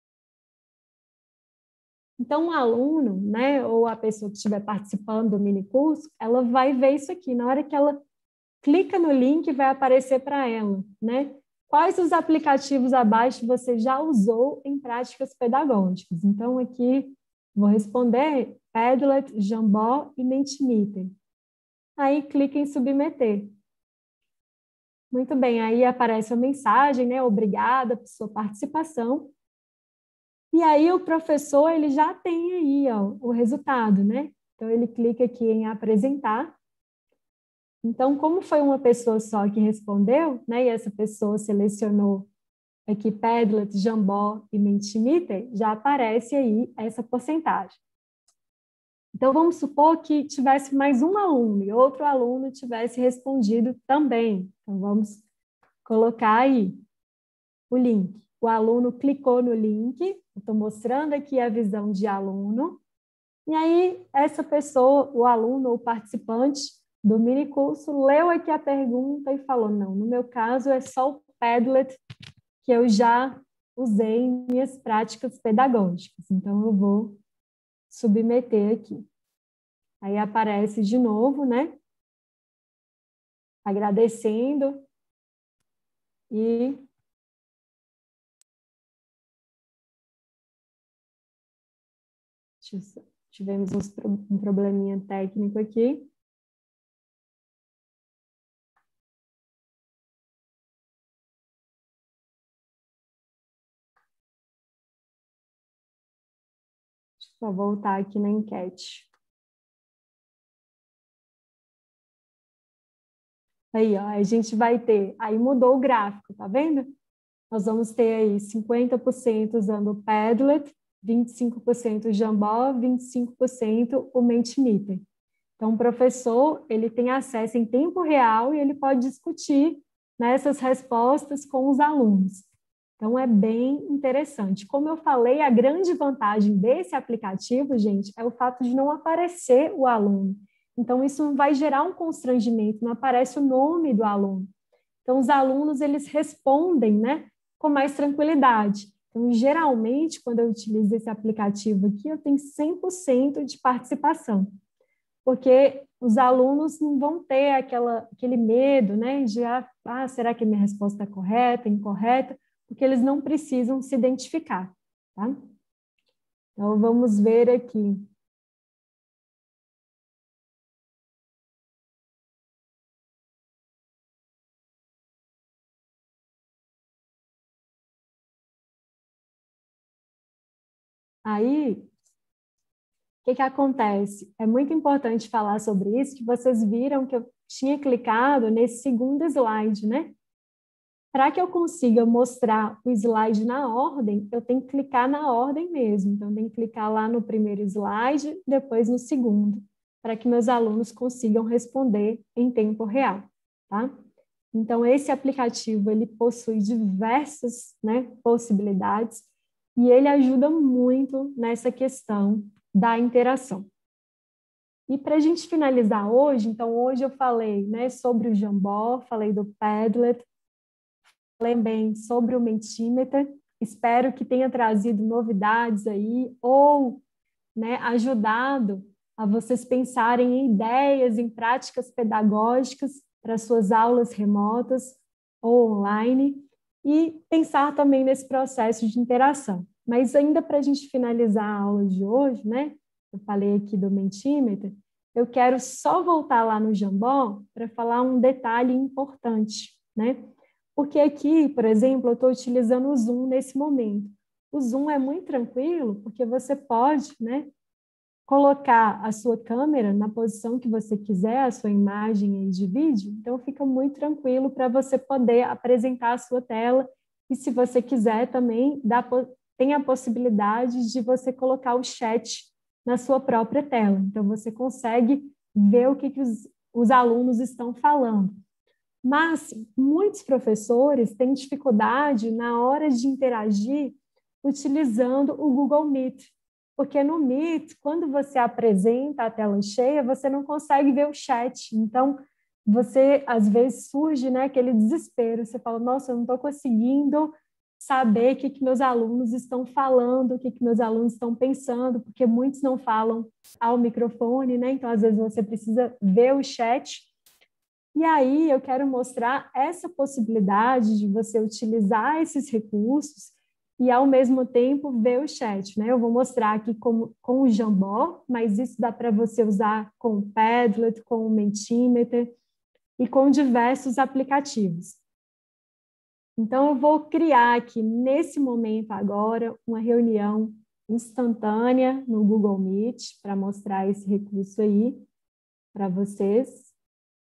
[SPEAKER 1] Então, o aluno, né, ou a pessoa que estiver participando do minicurso, ela vai ver isso aqui. Na hora que ela clica no link, vai aparecer para ela, né? Quais os aplicativos abaixo você já usou em práticas pedagógicas? Então, aqui, vou responder Padlet, Jambó e Mentimeter. Aí, clica em submeter. Muito bem, aí aparece a mensagem, né? Obrigada por sua participação. E aí, o professor, ele já tem aí, ó, o resultado, né? Então, ele clica aqui em apresentar. Então, como foi uma pessoa só que respondeu, né, e essa pessoa selecionou aqui Padlet, Jambó e Mentimeter, já aparece aí essa porcentagem. Então, vamos supor que tivesse mais um aluno e outro aluno tivesse respondido também. Então, vamos colocar aí o link. O aluno clicou no link, estou mostrando aqui a visão de aluno, e aí essa pessoa, o aluno ou participante do minicurso, leu aqui a pergunta e falou, não, no meu caso é só o Padlet que eu já usei em minhas práticas pedagógicas, então eu vou submeter aqui. Aí aparece de novo, né? Agradecendo e tivemos um probleminha técnico aqui. Deixa eu só voltar aqui na enquete. Aí, ó, a gente vai ter, aí mudou o gráfico, tá vendo? Nós vamos ter aí cinquenta por cento usando o Padlet, vinte e cinco por cento o Jambó, vinte e cinco por cento o Mentimeter. Então, o professor, ele tem acesso em tempo real e ele pode discutir nessas respostas com os alunos. Então, é bem interessante. Como eu falei, a grande vantagem desse aplicativo, gente, é o fato de não aparecer o aluno. Então, isso vai gerar um constrangimento, não aparece o nome do aluno. Então, os alunos, eles respondem, né, com mais tranquilidade. Então, geralmente, quando eu utilizo esse aplicativo aqui, eu tenho cem por cento de participação, porque os alunos não vão ter aquela, aquele medo, né, de, ah, será que a minha resposta é correta, incorreta? Porque eles não precisam se identificar, tá? Então, vamos ver aqui. Aí, o que que acontece? É muito importante falar sobre isso, que vocês viram que eu tinha clicado nesse segundo slide, né? Para que eu consiga mostrar o slide na ordem, eu tenho que clicar na ordem mesmo. Então, eu tenho que clicar lá no primeiro slide, depois no segundo, para que meus alunos consigam responder em tempo real, tá? Então, esse aplicativo, ele possui diversas, né, possibilidades e ele ajuda muito nessa questão da interação. E para a gente finalizar hoje, então, hoje eu falei, né, sobre o Jamboard, falei do Padlet, também sobre o Mentimeter. Espero que tenha trazido novidades aí ou, né, ajudado a vocês pensarem em ideias, em práticas pedagógicas para suas aulas remotas ou online e pensar também nesse processo de interação. Mas ainda para a gente finalizar a aula de hoje, né, eu falei aqui do Mentimeter, eu quero só voltar lá no Jamboard para falar um detalhe importante, né? Porque aqui, por exemplo, eu estou utilizando o Zoom nesse momento. O Zoom é muito tranquilo, porque você pode, né, colocar a sua câmera na posição que você quiser, a sua imagem aí de vídeo, então fica muito tranquilo para você poder apresentar a sua tela, e se você quiser também, dá, tem a possibilidade de você colocar o chat na sua própria tela, então você consegue ver o que, que os, os alunos estão falando. Mas muitos professores têm dificuldade na hora de interagir utilizando o Google Meet, porque no Meet, quando você apresenta a tela cheia, você não consegue ver o chat. Então, você, às vezes, surge, né, aquele desespero. Você fala, nossa, eu não estou conseguindo saber o que, que meus alunos estão falando, o que, que meus alunos estão pensando, porque muitos não falam ao microfone, né? Então, às vezes, você precisa ver o chat. E aí eu quero mostrar essa possibilidade de você utilizar esses recursos e, ao mesmo tempo, ver o chat, né? Eu vou mostrar aqui com, com o Jamboard, mas isso dá para você usar com o Padlet, com o Mentimeter e com diversos aplicativos. Então, eu vou criar aqui, nesse momento agora, uma reunião instantânea no Google Meet para mostrar esse recurso aí para vocês.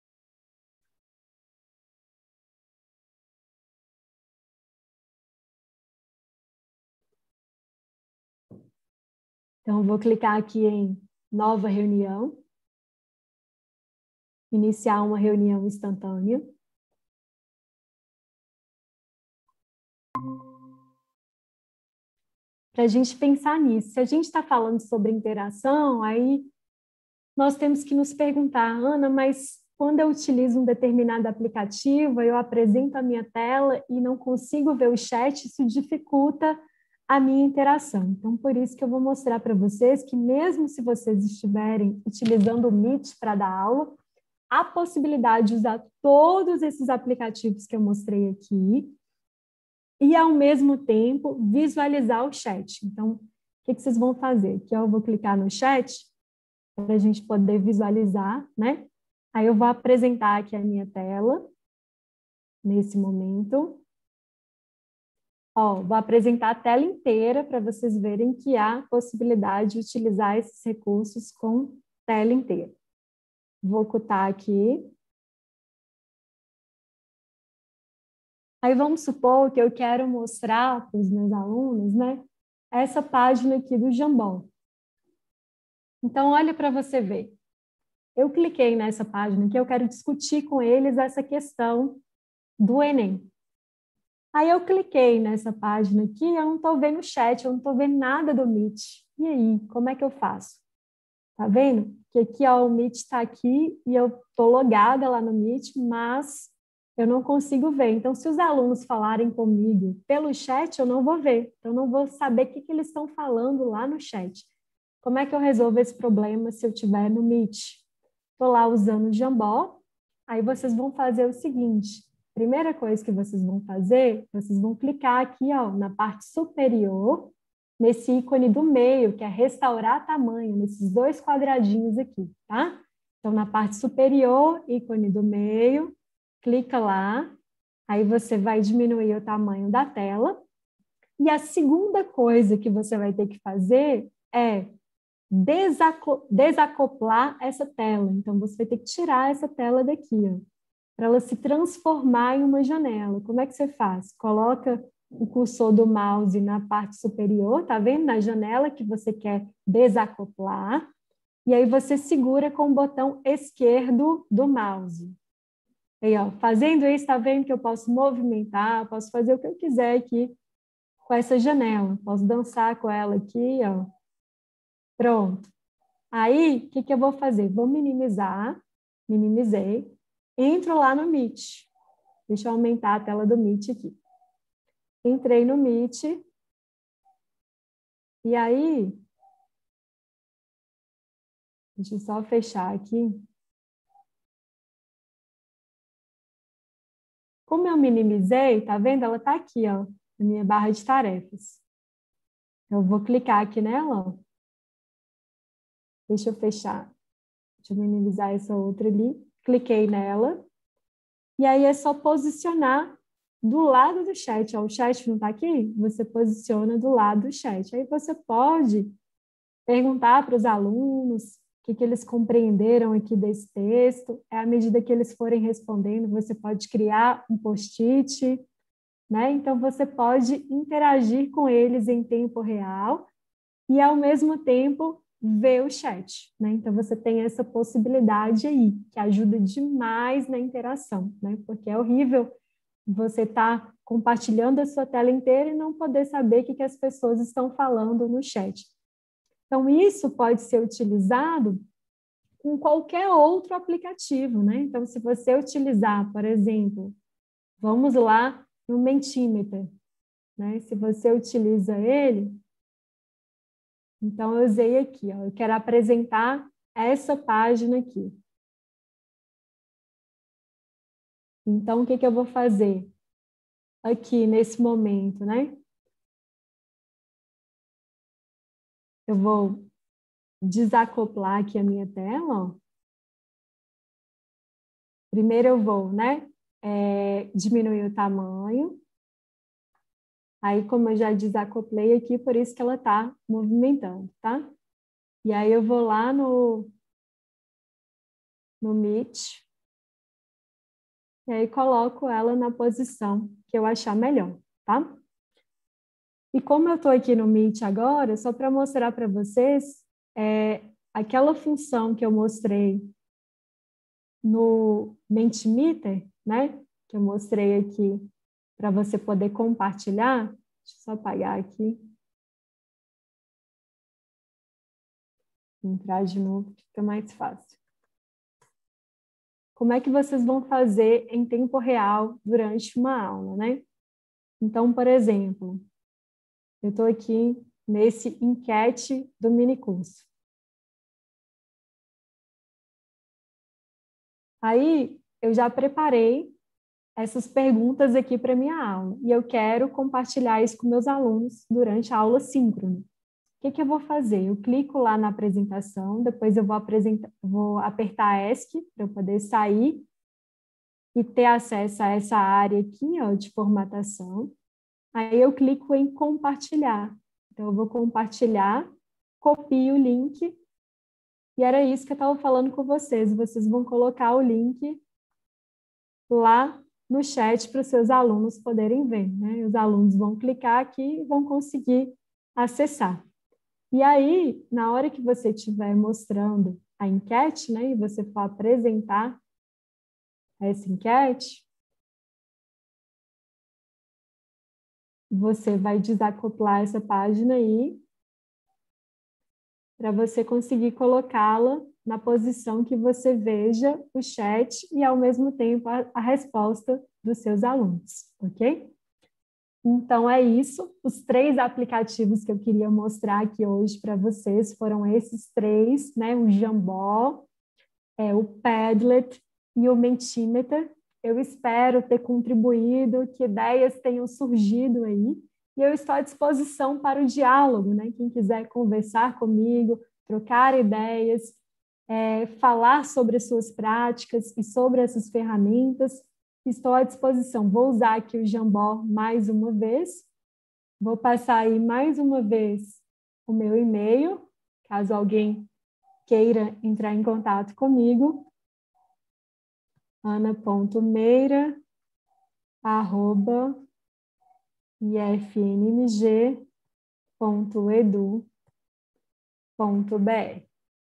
[SPEAKER 1] Então, vou clicar aqui em nova reunião, iniciar uma reunião instantânea. Para a gente pensar nisso. Se a gente está falando sobre interação, aí nós temos que nos perguntar, Ana, mas quando eu utilizo um determinado aplicativo, eu apresento a minha tela e não consigo ver o chat, isso dificulta a minha interação. Então, por isso que eu vou mostrar para vocês que mesmo se vocês estiverem utilizando o Meet para dar aula, a possibilidade de usar todos esses aplicativos que eu mostrei aqui e, ao mesmo tempo, visualizar o chat. Então, o que, que vocês vão fazer? Aqui eu vou clicar no chat para a gente poder visualizar, né? Aí eu vou apresentar aqui a minha tela, nesse momento. Ó, vou apresentar a tela inteira para vocês verem que há possibilidade de utilizar esses recursos com tela inteira. Vou ocultar aqui. Aí vamos supor que eu quero mostrar para os meus alunos, né, essa página aqui do Jamboard. Então, olha para você ver. Eu cliquei nessa página aqui, eu quero discutir com eles essa questão do Enem. Aí eu cliquei nessa página aqui, eu não estou vendo o chat, eu não estou vendo nada do Meet. E aí, como é que eu faço? Tá vendo? Que aqui, ó, o Meet está aqui e eu estou logada lá no Meet, mas eu não consigo ver. Então, se os alunos falarem comigo pelo chat, eu não vou ver. Eu não vou saber o que, que eles estão falando lá no chat. Como é que eu resolvo esse problema se eu estiver no Meet? Estou lá usando o Jambó. Aí vocês vão fazer o seguinte. Primeira coisa que vocês vão fazer, vocês vão clicar aqui, ó, na parte superior, nesse ícone do meio, que é restaurar tamanho, nesses dois quadradinhos aqui, tá? Então, na parte superior, ícone do meio, clica lá, aí você vai diminuir o tamanho da tela. E a segunda coisa que você vai ter que fazer é desacoplar essa tela. Então, você vai ter que tirar essa tela daqui, ó, para ela se transformar em uma janela. Como é que você faz? Coloca o cursor do mouse na parte superior, tá vendo? Na janela que você quer desacoplar. E aí você segura com o botão esquerdo do mouse. Aí, ó, fazendo isso, tá vendo que eu posso movimentar, posso fazer o que eu quiser aqui com essa janela. Posso dançar com ela aqui, ó. Pronto. Aí, o que, que eu vou fazer? Vou minimizar, minimizei, entro lá no Meet. Deixa eu aumentar a tela do Meet aqui. Entrei no Meet, e aí, deixa eu só fechar aqui. Como eu minimizei, tá vendo? Ela tá aqui, ó, na minha barra de tarefas. Eu vou clicar aqui nela, ó. Deixa eu fechar. Deixa eu minimizar essa outra ali. Cliquei nela. E aí é só posicionar do lado do chat. Ó, o chat não está aqui? Você posiciona do lado do chat. Aí você pode perguntar para os alunos o que, que eles compreenderam aqui desse texto. É à medida que eles forem respondendo, você pode criar um post-it, né? Então, você pode interagir com eles em tempo real e, ao mesmo tempo, ver o chat, né? Então, você tem essa possibilidade aí, que ajuda demais na interação, né? Porque é horrível você estar tá compartilhando a sua tela inteira e não poder saber o que, que as pessoas estão falando no chat. Então, isso pode ser utilizado com qualquer outro aplicativo, né? Então, se você utilizar, por exemplo, vamos lá no Mentimeter, né? Se você utiliza ele, então eu usei aqui, ó, eu quero apresentar essa página aqui. Então, o que, que eu vou fazer aqui nesse momento, né? Eu vou desacoplar aqui a minha tela, ó. Primeiro eu vou, né, é, diminuir o tamanho. Aí, como eu já desacoplei aqui, por isso que ela está movimentando, tá? E aí eu vou lá no, no Meet, e aí coloco ela na posição que eu achar melhor, tá? E como eu estou aqui no Meet agora, só para mostrar para vocês, é, aquela função que eu mostrei no Mentimeter, né? Que eu mostrei aqui para você poder compartilhar. Deixa eu só apagar aqui. Entrar de novo, fica mais fácil. Como é que vocês vão fazer em tempo real durante uma aula, né? Então, por exemplo, eu estou aqui nesse enquete do minicurso. Aí, eu já preparei essas perguntas aqui para minha aula e eu quero compartilhar isso com meus alunos durante a aula síncrona. O que, que eu vou fazer? Eu clico lá na apresentação, depois eu vou, apresentar, vou apertar ESC para eu poder sair e ter acesso a essa área aqui, ó, de formatação. Aí eu clico em compartilhar. Então, eu vou compartilhar, copio o link, e era isso que eu estava falando com vocês. Vocês vão colocar o link lá no chat para os seus alunos poderem ver, né? Os alunos vão clicar aqui e vão conseguir acessar. E aí, na hora que você estiver mostrando a enquete, né, e você for apresentar essa enquete, Você vai desacoplar essa página aí para você conseguir colocá-la na posição que você veja o chat e, ao mesmo tempo, a, a resposta dos seus alunos, ok? Então, é isso. Os três aplicativos que eu queria mostrar aqui hoje para vocês foram esses três, né? O Jambó, é, o Padlet e o Mentimeter. Eu espero ter contribuído, que ideias tenham surgido aí. E eu estou à disposição para o diálogo, né? Quem quiser conversar comigo, trocar ideias, é, falar sobre as suas práticas e sobre essas ferramentas, estou à disposição. Vou usar aqui o Jambó mais uma vez. Vou passar aí mais uma vez o meu e-mail, caso alguém queira entrar em contato comigo. ana ponto meira arroba i f n m g ponto e d u ponto b r.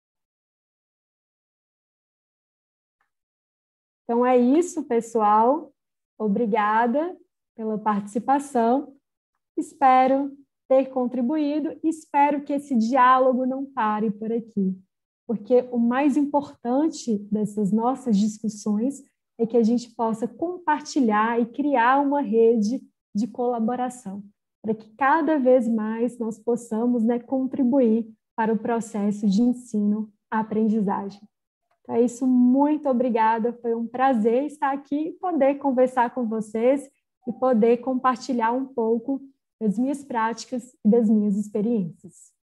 [SPEAKER 1] Então é isso, pessoal. Obrigada pela participação. Espero ter contribuído e espero que esse diálogo não pare por aqui, porque o mais importante dessas nossas discussões é que a gente possa compartilhar e criar uma rede de colaboração, para que cada vez mais nós possamos, né, contribuir para o processo de ensino-aprendizagem. Então é isso, muito obrigada, foi um prazer estar aqui, poder conversar com vocês e poder compartilhar um pouco das minhas práticas e das minhas experiências.